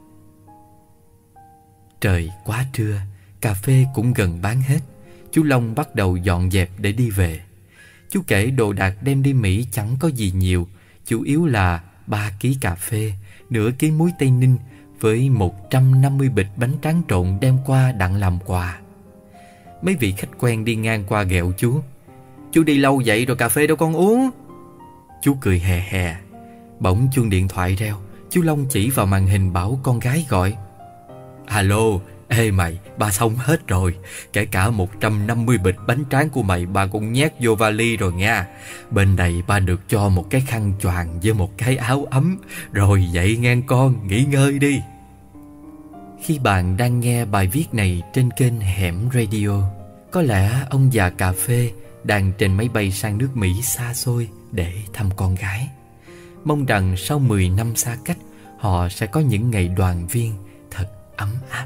Trời quá trưa, cà phê cũng gần bán hết. Chú Long bắt đầu dọn dẹp để đi về. Chú kể đồ đạc đem đi Mỹ chẳng có gì nhiều, chủ yếu là ba ký cà phê, nửa ký muối Tây Ninh với một trăm năm mươi bịch bánh tráng trộn đem qua đặng làm quà. Mấy vị khách quen đi ngang qua ghẹo chú, chú đi lâu vậy rồi cà phê đâu con uống. Chú cười hè hè. Bỗng chuông điện thoại reo. Chú Long chỉ vào màn hình bảo con gái gọi, alo, ê mày, ba xong hết rồi. Kể cả một trăm năm mươi bịch bánh tráng của mày ba cũng nhét vô vali rồi nha. Bên này ba được cho một cái khăn choàng với một cái áo ấm. Rồi dậy ngang con, nghỉ ngơi đi. Khi bạn đang nghe bài viết này trên kênh Hẻm Radio, có lẽ ông già cà phê đang trên máy bay sang nước Mỹ xa xôi để thăm con gái. Mong rằng sau mười năm xa cách, họ sẽ có những ngày đoàn viên thật ấm áp.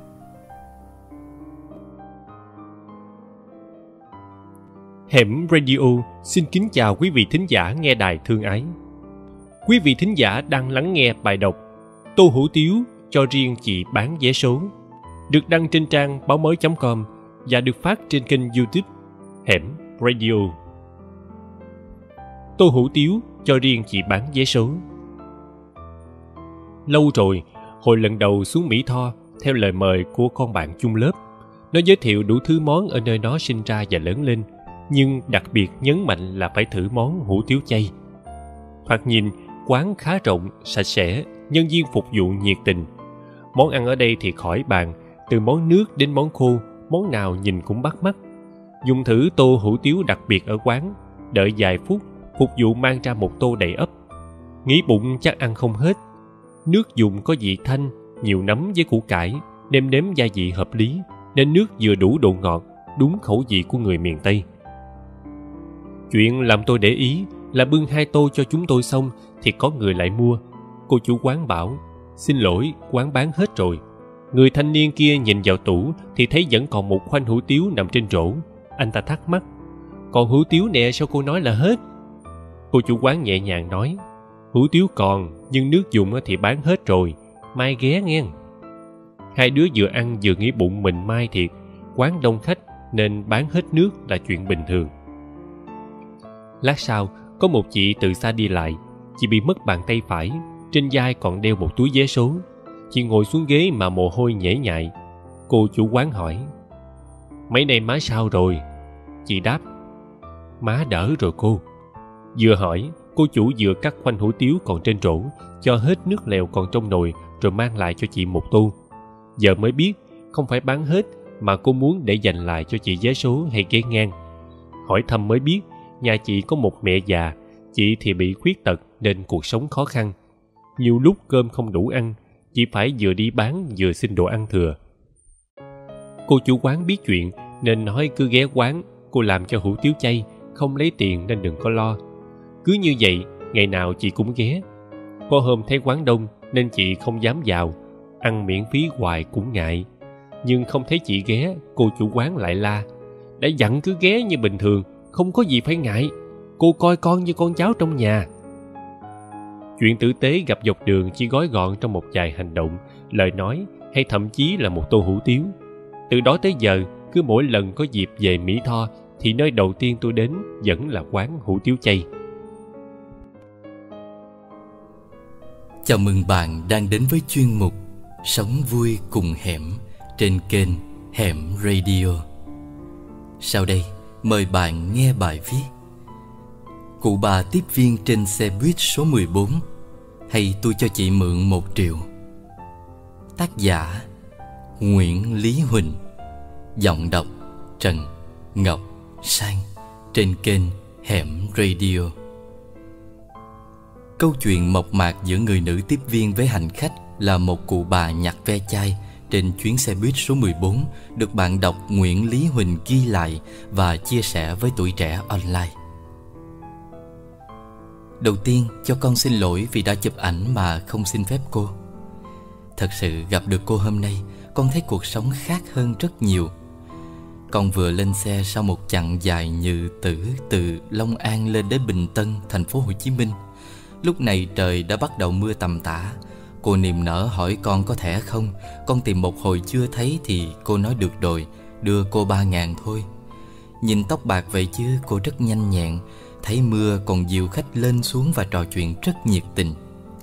Hẻm Radio xin kính chào quý vị thính giả nghe đài thương ái. Quý vị thính giả đang lắng nghe bài đọc Tô Hủ Tiếu cho riêng chị bán vé số, được đăng trên trang báo mới chấm com và được phát trên kênh YouTube Hẻm Radio. Tô Hủ Tiếu cho riêng chị bán vé số. Lâu rồi, hồi lần đầu xuống Mỹ Tho, theo lời mời của con bạn chung lớp, nó giới thiệu đủ thứ món ở nơi nó sinh ra và lớn lên, nhưng đặc biệt nhấn mạnh là phải thử món hủ tiếu chay. Thoạt nhìn, quán khá rộng, sạch sẽ, nhân viên phục vụ nhiệt tình. Món ăn ở đây thì khỏi bàn, từ món nước đến món khô, món nào nhìn cũng bắt mắt. Dùng thử tô hủ tiếu đặc biệt ở quán, đợi vài phút, phục vụ mang ra một tô đầy ắp. Nghĩ bụng chắc ăn không hết. Nước dùng có vị thanh, nhiều nấm với củ cải, nêm nếm gia vị hợp lý, nên nước vừa đủ độ ngọt, đúng khẩu vị của người miền Tây. Chuyện làm tôi để ý là bưng hai tô cho chúng tôi xong thì có người lại mua. Cô chủ quán bảo, xin lỗi, quán bán hết rồi. Người thanh niên kia nhìn vào tủ thì thấy vẫn còn một khoanh hủ tiếu nằm trên rổ. Anh ta thắc mắc, còn hủ tiếu nè sao cô nói là hết? Cô chủ quán nhẹ nhàng nói, hủ tiếu còn, nhưng nước dùng thì bán hết rồi, mai ghé nghe. Hai đứa vừa ăn vừa nghĩ bụng mình mai thiệt, quán đông khách nên bán hết nước là chuyện bình thường. Lát sau, có một chị từ xa đi lại. Chị bị mất bàn tay phải, trên vai còn đeo một túi vé số. Chị ngồi xuống ghế mà mồ hôi nhễ nhại. Cô chủ quán hỏi: "Mấy nay má sao rồi?" Chị đáp: "Má đỡ rồi cô." Vừa hỏi, cô chủ vừa cắt khoanh hủ tiếu còn trên rổ, cho hết nước lèo còn trong nồi, rồi mang lại cho chị một tô. Giờ mới biết, không phải bán hết, mà cô muốn để dành lại cho chị vé số hay ghế ngang. Hỏi thăm mới biết, nhà chị có một mẹ già, chị thì bị khuyết tật nên cuộc sống khó khăn. Nhiều lúc cơm không đủ ăn, chị phải vừa đi bán vừa xin đồ ăn thừa. Cô chủ quán biết chuyện nên nói cứ ghé quán, cô làm cho hủ tiếu chay, không lấy tiền nên đừng có lo. Cứ như vậy, ngày nào chị cũng ghé. Có hôm thấy quán đông nên chị không dám vào, ăn miễn phí hoài cũng ngại. Nhưng không thấy chị ghé, cô chủ quán lại la: "Đã dặn cứ ghé như bình thường, không có gì phải ngại. Cô coi con như con cháu trong nhà." Chuyện tử tế gặp dọc đường chỉ gói gọn trong một vài hành động, lời nói hay thậm chí là một tô hủ tiếu. Từ đó tới giờ, cứ mỗi lần có dịp về Mỹ Tho thì nơi đầu tiên tôi đến vẫn là quán hủ tiếu chay. Chào mừng bạn đang đến với chuyên mục Sống vui cùng hẻm trên kênh Hẻm Radio. Sau đây, mời bạn nghe bài viết Cụ bà tiếp viên trên xe buýt số mười bốn, hay tôi cho chị mượn một triệu. Tác giả Nguyễn Lý Huỳnh. Giọng đọc Trần Ngọc Sang trên kênh Hẻm Radio. Câu chuyện mộc mạc giữa người nữ tiếp viên với hành khách là một cụ bà nhặt ve chai trên chuyến xe buýt số mười bốn được bạn đọc Nguyễn Lý Huỳnh ghi lại và chia sẻ với Tuổi Trẻ Online. Đầu tiên, cho con xin lỗi vì đã chụp ảnh mà không xin phép cô. Thật sự gặp được cô hôm nay, con thấy cuộc sống khác hơn rất nhiều. Con vừa lên xe sau một chặng dài như tử từ Long An lên đến Bình Tân, thành phố Hồ Chí Minh. Lúc này trời đã bắt đầu mưa tầm tã. Cô niềm nở hỏi con có thẻ không. Con tìm một hồi chưa thấy thì cô nói được rồi, đưa cô ba ngàn thôi. Nhìn tóc bạc vậy chứ cô rất nhanh nhẹn. Thấy mưa còn dìu khách lên xuống và trò chuyện rất nhiệt tình.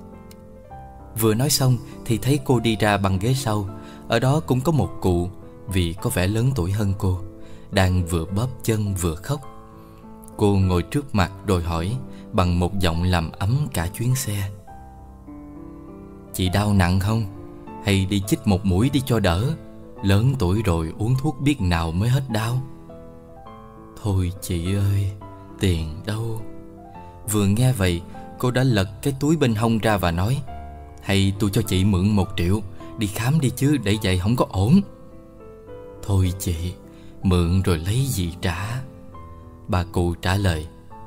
Vừa nói xong thì thấy cô đi ra bằng ghế sau. Ở đó cũng có một cụ, vì có vẻ lớn tuổi hơn cô, đang vừa bóp chân vừa khóc. Cô ngồi trước mặt rồi hỏi bằng một giọng làm ấm cả chuyến xe: "Chị đau nặng không? Hay đi chích một mũi đi cho đỡ? Lớn tuổi rồi uống thuốc biết nào mới hết đau." "Thôi chị ơi, tiền đâu." Vừa nghe vậy, cô đã lật cái túi bên hông ra và nói: "Hay tôi cho chị mượn một triệu, đi khám đi chứ, để vậy không có ổn." "Thôi chị, mượn rồi lấy gì trả?" bà cụ trả lời.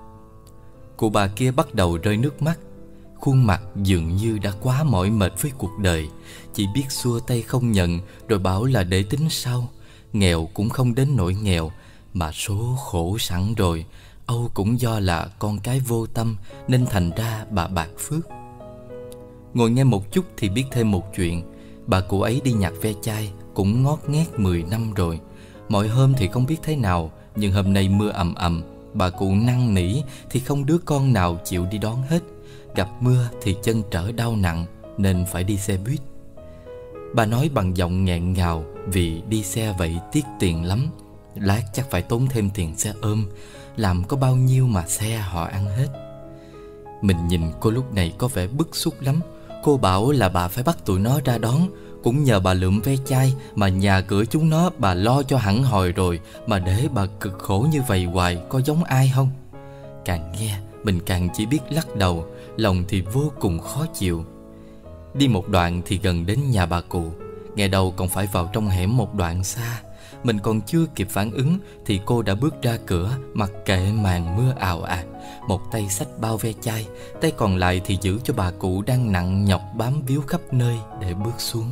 Cụ bà kia bắt đầu rơi nước mắt. Khuôn mặt dường như đã quá mỏi mệt với cuộc đời, chỉ biết xua tay không nhận, rồi bảo là để tính sau. Nghèo cũng không đến nỗi nghèo, mà số khổ sẵn rồi. Âu cũng do là con cái vô tâm nên thành ra bà bạc phước. Ngồi nghe một chút thì biết thêm một chuyện. Bà cụ ấy đi nhặt ve chai cũng ngót nghét mười năm rồi. Mọi hôm thì không biết thế nào, nhưng hôm nay mưa ầm ầm, bà cụ năn nỉ thì không đứa con nào chịu đi đón hết. Gặp mưa thì chân trở đau nặng nên phải đi xe buýt. Bà nói bằng giọng nghẹn ngào vì đi xe vậy tiếc tiền lắm. Lát chắc phải tốn thêm tiền xe ôm, làm có bao nhiêu mà xe họ ăn hết. Mình nhìn cô lúc này có vẻ bức xúc lắm. Cô bảo là bà phải bắt tụi nó ra đón. Cũng nhờ bà lượm ve chai mà nhà cửa chúng nó bà lo cho hẳn hòi rồi, mà để bà cực khổ như vậy hoài có giống ai không? Càng nghe mình càng chỉ biết lắc đầu, lòng thì vô cùng khó chịu. Đi một đoạn thì gần đến nhà bà cụ. Nghe đầu còn phải vào trong hẻm một đoạn xa. Mình còn chưa kịp phản ứng thì cô đã bước ra cửa, mặc kệ màn mưa ào ạt. Một tay xách bao ve chai, tay còn lại thì giữ cho bà cụ đang nặng nhọc bám víu khắp nơi để bước xuống.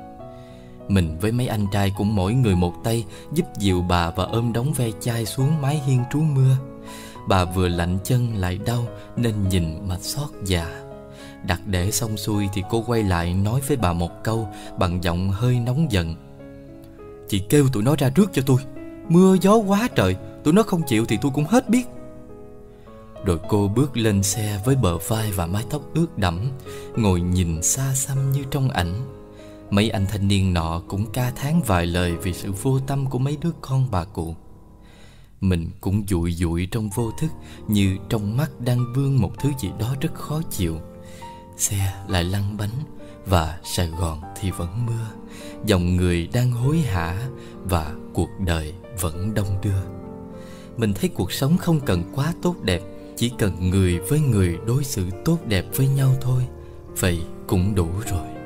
Mình với mấy anh trai cũng mỗi người một tay giúp dìu bà và ôm đống ve chai xuống mái hiên trú mưa. Bà vừa lạnh chân lại đau nên nhìn mà xót dạ. Đặt để xong xuôi thì cô quay lại nói với bà một câu bằng giọng hơi nóng giận: "Chị kêu tụi nó ra trước cho tôi. Mưa gió quá trời, tụi nó không chịu thì tôi cũng hết biết." Rồi cô bước lên xe với bờ vai và mái tóc ướt đẫm, ngồi nhìn xa xăm như trong ảnh. Mấy anh thanh niên nọ cũng ca thán vài lời vì sự vô tâm của mấy đứa con bà cụ. Mình cũng dụi dụi trong vô thức, như trong mắt đang vương một thứ gì đó rất khó chịu. Xe lại lăn bánh, và Sài Gòn thì vẫn mưa. Dòng người đang hối hả, và cuộc đời vẫn đông đưa. Mình thấy cuộc sống không cần quá tốt đẹp, chỉ cần người với người đối xử tốt đẹp với nhau thôi. Vậy cũng đủ rồi.